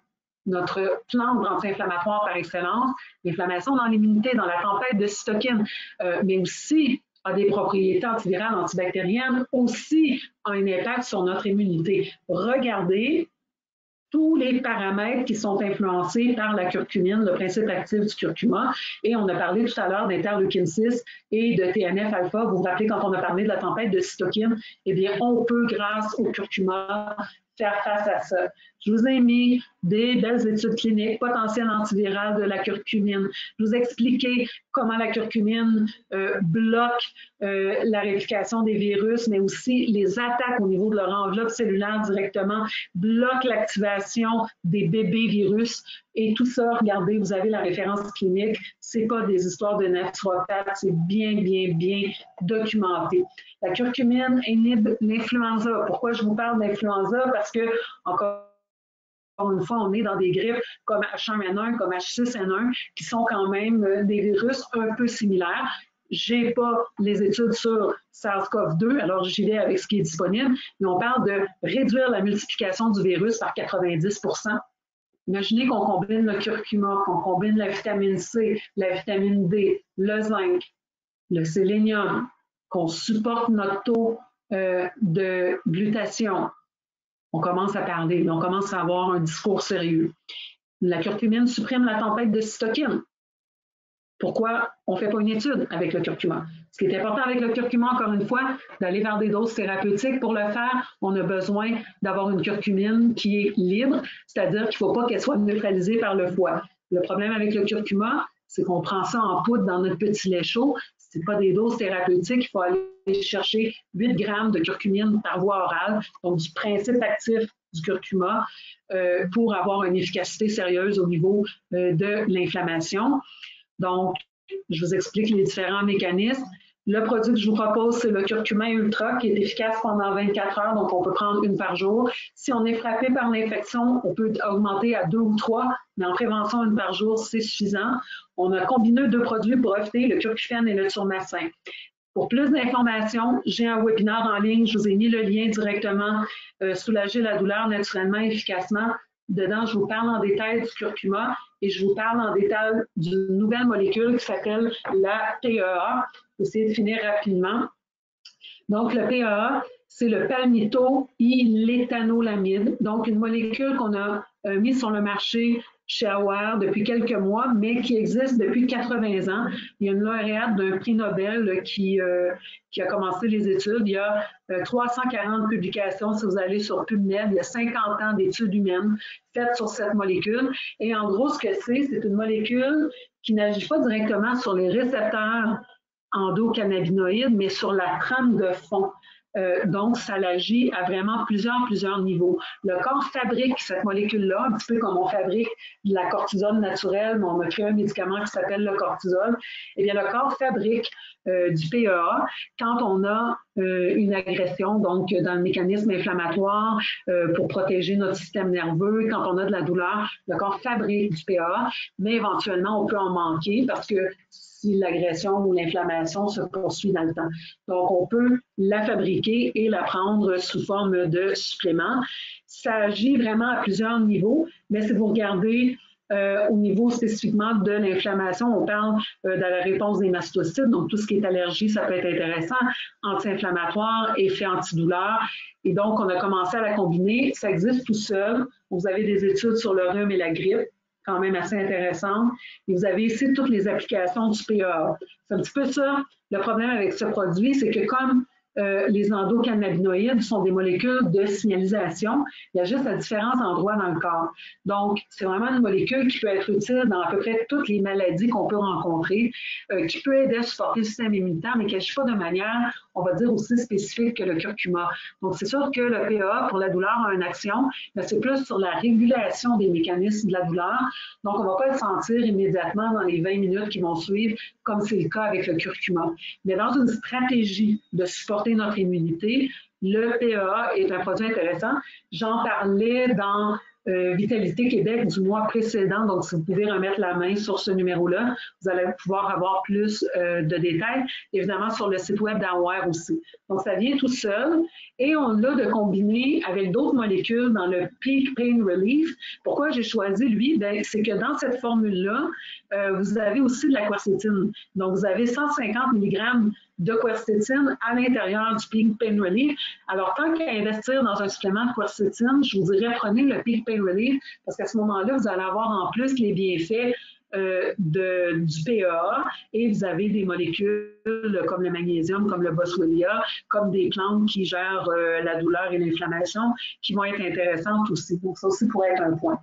plante anti-inflammatoire par excellence. L'inflammation dans l'immunité, dans la tempête de cytokines, mais aussi a des propriétés antivirales, antibactériennes, aussi a un impact sur notre immunité. Regardez tous les paramètres qui sont influencés par la curcumine, le principe actif du curcuma. Et on a parlé tout à l'heure d'interleukine 6 et de TNF-alpha. Vous vous rappelez quand on a parlé de la tempête de cytokines? Eh bien, on peut, grâce au curcuma, faire face à ça. Je vous ai mis des belles études cliniques potentielles antivirales de la curcumine. Je vous ai expliqué comment la curcumine bloque la réplication des virus, mais aussi les attaques au niveau de leur enveloppe cellulaire directement, bloque l'activation des bébés virus. Et tout ça, regardez, vous avez la référence clinique. Ce n'est pas des histoires de naturopathes, c'est bien, bien, bien documenté. La curcumine inhibe l'influenza. Pourquoi je vous parle d'influenza? Parce que, encore une fois, on est dans des grippes comme H1N1, comme H6N1, qui sont quand même des virus un peu similaires. Je n'ai pas les études sur SARS-CoV-2, alors j'y vais avec ce qui est disponible, mais on parle de réduire la multiplication du virus par 90%. Imaginez qu'on combine le curcuma, qu'on combine la vitamine C, la vitamine D, le zinc, le sélénium, qu'on supporte notre taux de glutathion. On commence à parler, on commence à avoir un discours sérieux. La curcumine supprime la tempête de cytokines. Pourquoi on ne fait pas une étude avec le curcuma? Ce qui est important avec le curcuma, encore une fois, d'aller vers des doses thérapeutiques. Pour le faire, on a besoin d'avoir une curcumine qui est libre, c'est-à-dire qu'il ne faut pas qu'elle soit neutralisée par le foie. Le problème avec le curcuma, c'est qu'on prend ça en poudre dans notre petit lait chaud. Ce n'est pas des doses thérapeutiques, il faut aller chercher 8 grammes de curcumine par voie orale, donc du principe actif du curcuma, pour avoir une efficacité sérieuse au niveau de l'inflammation. Donc, je vous explique les différents mécanismes. Le produit que je vous propose, c'est le curcuma ultra qui est efficace pendant 24 heures, donc on peut prendre une par jour. Si on est frappé par l'infection, on peut augmenter à 2 ou 3, mais en prévention, une par jour, c'est suffisant. On a combiné 2 produits pour brevetés, le curcufène et le turmassin. Pour plus d'informations, j'ai un webinaire en ligne, je vous ai mis le lien directement, soulager la douleur naturellement, efficacement. Dedans, je vous parle en détail du curcuma et je vous parle en détail d'une nouvelle molécule qui s'appelle la PEA. Je vais essayer de finir rapidement. Donc, le PEA, c'est le palmitoylétanolamide, donc une molécule qu'on a mise sur le marché chez AOR depuis quelques mois, mais qui existe depuis 80 ans. Il y a une lauréate d'un prix Nobel qui a commencé les études. Il y a 340 publications, si vous allez sur PubMed, il y a 50 ans d'études humaines faites sur cette molécule. Et en gros, ce que c'est une molécule qui n'agit pas directement sur les récepteurs endocannabinoïdes, mais sur la trame de fond. Donc, ça l'agit à vraiment plusieurs niveaux. Le corps fabrique cette molécule-là, un petit peu comme on fabrique de la cortisone naturelle, mais on a créé un médicament qui s'appelle le cortisol. Eh bien, le corps fabrique du PEA quand on a une agression, donc dans le mécanisme inflammatoire pour protéger notre système nerveux, quand on a de la douleur, le corps fabrique du PEA, mais éventuellement, on peut en manquer parce que si l'agression ou l'inflammation se poursuit dans le temps. Donc, on peut la fabriquer et la prendre sous forme de supplément. Ça agit vraiment à plusieurs niveaux, mais si vous regardez au niveau spécifiquement de l'inflammation, on parle de la réponse des mastocytes, donc tout ce qui est allergie, ça peut être intéressant, anti-inflammatoire, effet antidouleur. Et donc, on a commencé à la combiner. Ça existe tout seul. Vous avez des études sur le rhume et la grippe, quand même assez intéressantes. Et vous avez ici toutes les applications du PEA. C'est un petit peu ça. Le problème avec ce produit, c'est que comme les endocannabinoïdes sont des molécules de signalisation. Il y a juste à différents endroits dans le corps. Donc, c'est vraiment une molécule qui peut être utile dans à peu près toutes les maladies qu'on peut rencontrer, qui peut aider à supporter le système immunitaire, mais qui n'agit pas de manière, on va dire, aussi spécifique que le curcuma. Donc, c'est sûr que le PEA, pour la douleur, a une action, mais c'est plus sur la régulation des mécanismes de la douleur. Donc, on ne va pas le sentir immédiatement dans les 20 minutes qui vont suivre, comme c'est le cas avec le curcuma. Mais dans une stratégie de supporter notre immunité, le PEA est un produit intéressant. J'en parlais dans Vitalité Québec du mois précédent, donc si vous pouvez remettre la main sur ce numéro-là, vous allez pouvoir avoir plus de détails, évidemment sur le site web d'Aware aussi. Donc ça vient tout seul et on l'a de combiner avec d'autres molécules dans le Peak Pain Relief. Pourquoi j'ai choisi lui? C'est que dans cette formule-là, vous avez aussi de la quercétine. Donc vous avez 150 mg de quercétine à l'intérieur du Peak Pain Relief. Alors, tant qu'à investir dans un supplément de quercétine, je vous dirais prenez le Peak Pain Relief parce qu'à ce moment-là, vous allez avoir en plus les bienfaits du PEA et vous avez des molécules comme le magnésium, comme le boswellia, comme des plantes qui gèrent la douleur et l'inflammation qui vont être intéressantes aussi. Donc, ça aussi pourrait être un point.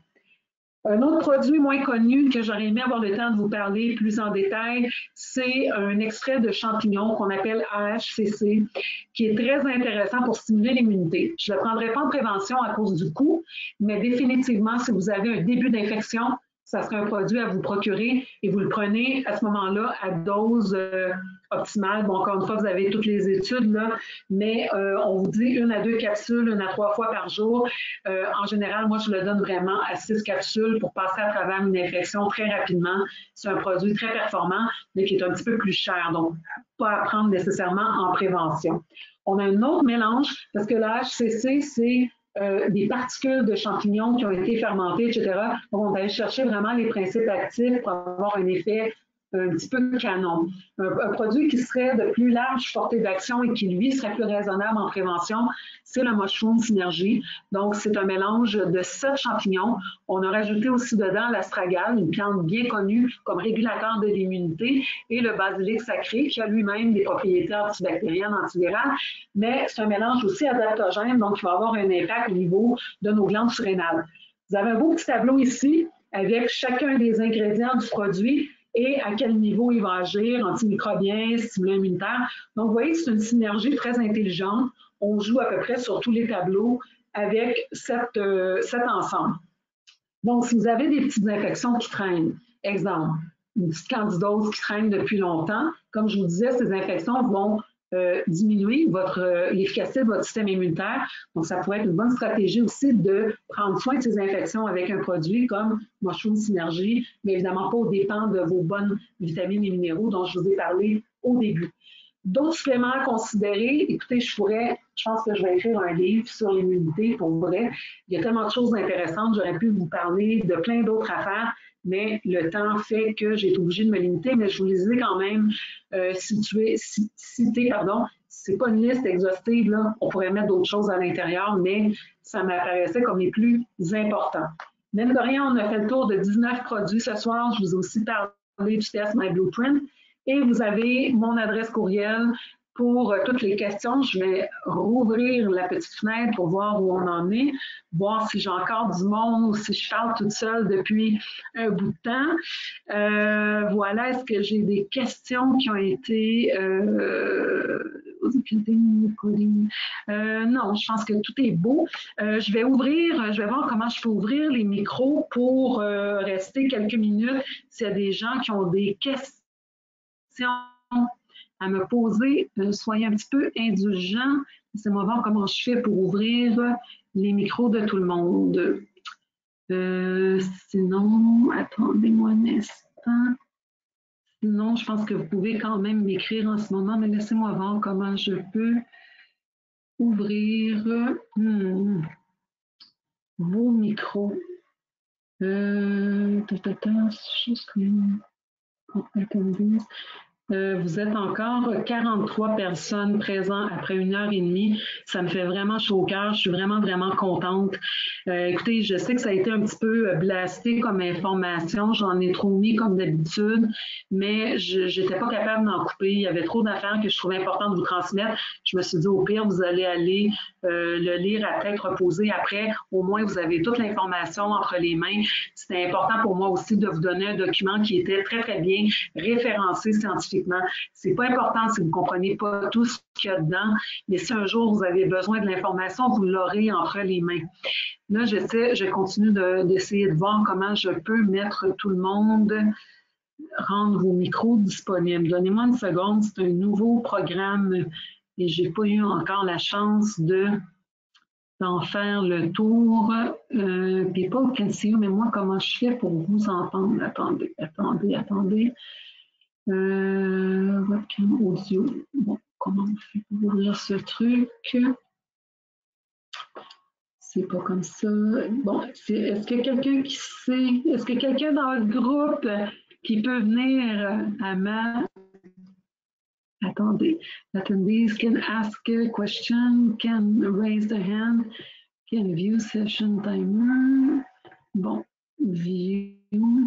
Un autre produit moins connu que j'aurais aimé avoir le temps de vous parler plus en détail, c'est un extrait de champignon qu'on appelle AHCC, qui est très intéressant pour stimuler l'immunité. Je ne le prendrai pas en prévention à cause du coût, mais définitivement, si vous avez un début d'infection, ça serait un produit à vous procurer et vous le prenez à ce moment-là à dose optimale. Bon, encore une fois, vous avez toutes les études, là, mais on vous dit 1 à 2 capsules, 1 à 3 fois par jour. En général, moi, je le donne vraiment à 6 capsules pour passer à travers une infection très rapidement. C'est un produit très performant, mais qui est un petit peu plus cher, donc pas à prendre nécessairement en prévention. On a un autre mélange, parce que la HCC, c'est des particules de champignons qui ont été fermentées, etc. Donc, on va aller chercher vraiment les principes actifs pour avoir un effet un petit peu canon. Un produit qui serait de plus large portée d'action et qui, lui, serait plus raisonnable en prévention, c'est le Mushroom Synergy. Donc, c'est un mélange de 7 champignons. On a rajouté aussi dedans l'astragale, une plante bien connue comme régulateur de l'immunité, et le basilic sacré, qui a lui-même des propriétés antibactériennes, antivirales, mais c'est un mélange aussi adaptogène, donc il va avoir un impact au niveau de nos glandes surrénales. Vous avez un beau petit tableau ici avec chacun des ingrédients du produit et à quel niveau il va agir, antimicrobien, stimulant immunitaire. Donc, vous voyez que c'est une synergie très intelligente. On joue à peu près sur tous les tableaux avec cet ensemble. Donc, si vous avez des petites infections qui traînent, exemple, une petite candidose qui traîne depuis longtemps, comme je vous disais, ces infections vont diminuer l'efficacité de votre système immunitaire. Donc, ça pourrait être une bonne stratégie aussi de prendre soin de ces infections avec un produit comme Mushroom Synergy, mais évidemment pas aux dépens de vos bonnes vitamines et minéraux dont je vous ai parlé au début. D'autres suppléments à considérer, écoutez, je pense que je vais écrire un livre sur l'immunité pour vrai. Il y a tellement de choses intéressantes, j'aurais pu vous parler de plein d'autres affaires, mais le temps fait que j'ai été obligée de me limiter, mais je vous les ai quand même cités. C'est pas une liste exhaustive, là. On pourrait mettre d'autres choses à l'intérieur, mais ça m'apparaissait comme les plus importants. Même de rien, on a fait le tour de 19 produits ce soir. Je vous ai aussi parlé du test My Blueprint. Et vous avez mon adresse courriel pour toutes les questions. Je vais rouvrir la petite fenêtre pour voir où on en est, voir si j'ai encore du monde ou si je parle toute seule depuis un bout de temps. Voilà, est-ce que j'ai des questions qui ont été... non, je pense que tout est beau. Je vais voir comment je peux ouvrir les micros pour rester quelques minutes s'il y a des gens qui ont des questions à me poser, soyez un petit peu indulgents. Laissez-moi voir comment je fais pour ouvrir les micros de tout le monde. Sinon, attendez-moi un instant. Sinon, je pense que vous pouvez quand même m'écrire en ce moment, mais laissez-moi voir comment je peux ouvrir vos micros. Juste attendez. Vous êtes encore 43 personnes présentes après 1h30. Ça me fait vraiment chaud au cœur. Je suis vraiment, vraiment contente. Écoutez, je sais que ça a été un petit peu blasté comme information. J'en ai trop mis comme d'habitude, mais je n'étais pas capable d'en couper. Il y avait trop d'affaires que je trouvais important de vous transmettre. Je me suis dit, au pire, vous allez aller le lire à tête reposée après. Au moins, vous avez toute l'information entre les mains. C'était important pour moi aussi de vous donner un document qui était très, très bien référencé scientifiquement. C'est pas important si vous ne comprenez pas tout ce qu'il y a dedans, mais si un jour vous avez besoin de l'information, vous l'aurez entre les mains. Là, je continue d'essayer de voir comment je peux mettre tout le monde, rendre vos micros disponibles. Donnez-moi une seconde, c'est un nouveau programme et je n'ai pas eu encore la chance d'en faire le tour. People can see you, mais moi, comment je fais pour vous entendre? Attendez. Webcam audio. Bon, comment on fait pour ouvrir ce truc? C'est pas comme ça. Bon, est-ce qu'il y a quelqu'un qui sait? Est-ce qu'il y a quelqu'un dans le groupe qui peut venir à ma... Attendez. Attendees can ask a question, can raise the hand, can view session timer. Bon, view.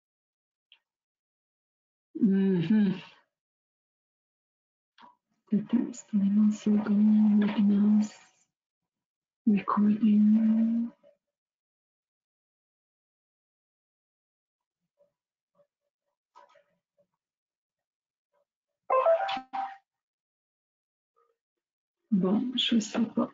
Recording. Bon, je sais pas.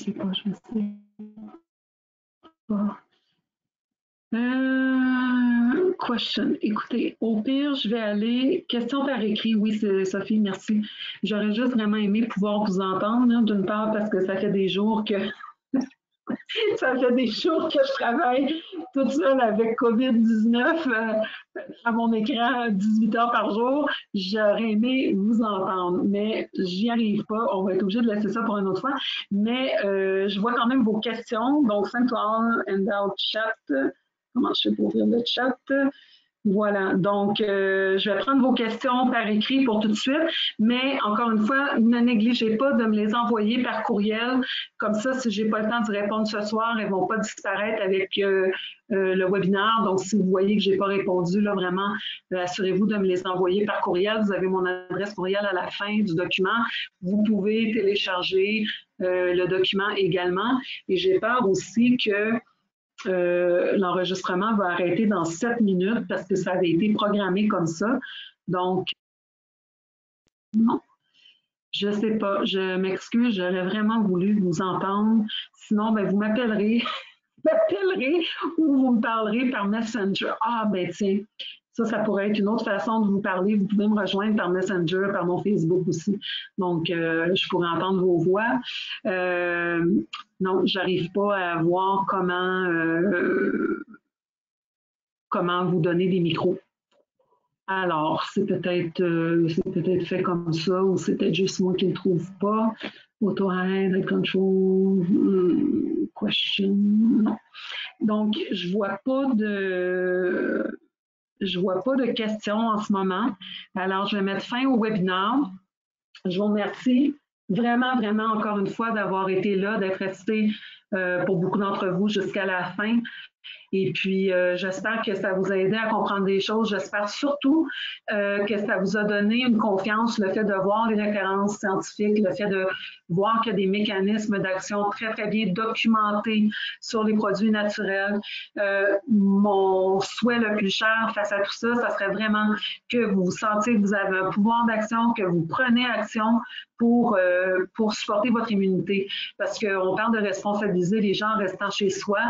Question. Écoutez, au pire, je vais aller. Question par écrit. Oui, c'est Sophie, merci. J'aurais juste vraiment aimé pouvoir vous entendre, d'une part parce que ça fait des jours que je travaille toute seule avec COVID-19 à mon écran 18 heures par jour. J'aurais aimé vous entendre, mais j'y arrive pas. On va être obligé de laisser ça pour une autre fois. Mais je vois quand même vos questions. Donc, send to all and out chat. Comment je fais pour ouvrir le chat? Voilà, donc je vais prendre vos questions par écrit pour tout de suite, mais encore une fois, ne négligez pas de me les envoyer par courriel. Comme ça, si je n'ai pas le temps d'y répondre ce soir, elles ne vont pas disparaître avec le webinaire. Donc, si vous voyez que je n'ai pas répondu, là, vraiment, assurez-vous de me les envoyer par courriel. Vous avez mon adresse courriel à la fin du document. Vous pouvez télécharger le document également. Et j'ai peur aussi que l'enregistrement va arrêter dans 7 minutes parce que ça avait été programmé comme ça. Donc, non, je ne sais pas. Je m'excuse, j'aurais vraiment voulu vous entendre. Sinon, ben, vous m'appellerez ou vous me parlerez par Messenger. Ah, ben tiens, ça pourrait être une autre façon de vous parler. Vous pouvez me rejoindre par Messenger, par mon Facebook aussi. Donc, je pourrais entendre vos voix. Non, j'arrive pas à voir comment vous donner des micros. Alors, c'est peut-être fait comme ça ou c'est peut-être juste moi qui ne le trouve pas. Auto-hide, control, question, non. Donc, je vois pas de questions en ce moment. Alors, je vais mettre fin au webinaire. Je vous remercie vraiment, vraiment encore une fois d'avoir été là, d'être resté pour beaucoup d'entre vous jusqu'à la fin. Et puis, j'espère que ça vous a aidé à comprendre des choses. J'espère surtout que ça vous a donné une confiance, le fait de voir les références scientifiques, le fait de voir qu'il y a des mécanismes d'action très, très bien documentés sur les produits naturels. Mon souhait le plus cher face à tout ça, ça serait vraiment que vous sentiez que vous avez un pouvoir d'action, que vous prenez action pour supporter votre immunité. Parce qu'on parle de responsabiliser les gens en restant chez soi.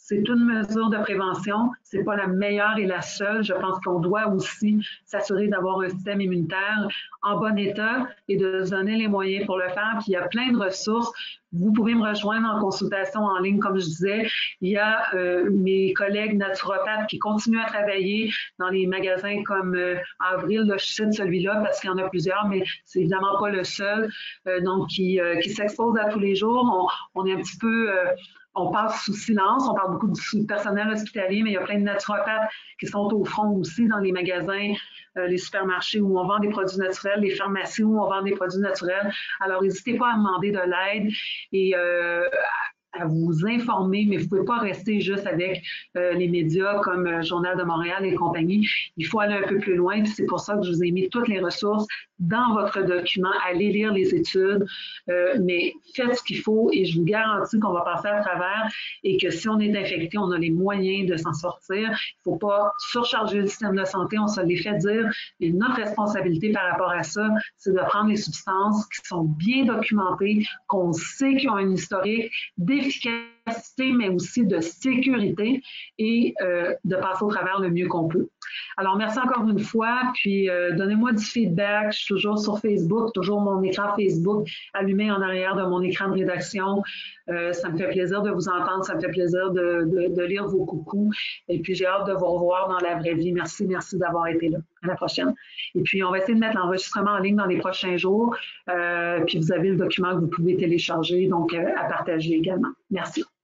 c'est une mesure de prévention, c'est pas la meilleure et la seule. Je pense qu'on doit aussi s'assurer d'avoir un système immunitaire en bon état et de se donner les moyens pour le faire. Puis il y a plein de ressources. Vous pouvez me rejoindre en consultation en ligne, comme je disais. Il y a mes collègues naturopathes qui continuent à travailler dans les magasins comme Avril. Là, je cite celui-là parce qu'il y en a plusieurs, mais c'est évidemment pas le seul. Donc, qui s'expose à tous les jours. On est un petit peu... on passe sous silence, on parle beaucoup du personnel hospitalier, mais il y a plein de naturopathes qui sont au front aussi dans les magasins, les supermarchés où on vend des produits naturels, les pharmacies où on vend des produits naturels. Alors, n'hésitez pas à demander de l'aide et à vous informer, mais vous ne pouvez pas rester juste avec les médias comme Journal de Montréal et compagnie. Il faut aller un peu plus loin, puis c'est pour ça que je vous ai mis toutes les ressources dans votre document. Allez lire les études, mais faites ce qu'il faut et je vous garantis qu'on va passer à travers et que si on est infecté, on a les moyens de s'en sortir. Il ne faut pas surcharger le système de santé, on se les fait dire. Et notre responsabilité par rapport à ça, c'est de prendre les substances qui sont bien documentées, qu'on sait qu'ils ont un historique d'efficacité, mais aussi de sécurité et de passer au travers le mieux qu'on peut. Alors, merci encore une fois, puis donnez-moi du feedback. Je suis toujours sur Facebook, toujours mon écran Facebook allumé en arrière de mon écran de rédaction. Ça me fait plaisir de vous entendre, ça me fait plaisir de lire vos coucous. Et puis, j'ai hâte de vous revoir dans la vraie vie. Merci d'avoir été là. À la prochaine. Et puis, on va essayer de mettre l'enregistrement en ligne dans les prochains jours. Puis, vous avez le document que vous pouvez télécharger, donc à partager également. Merci.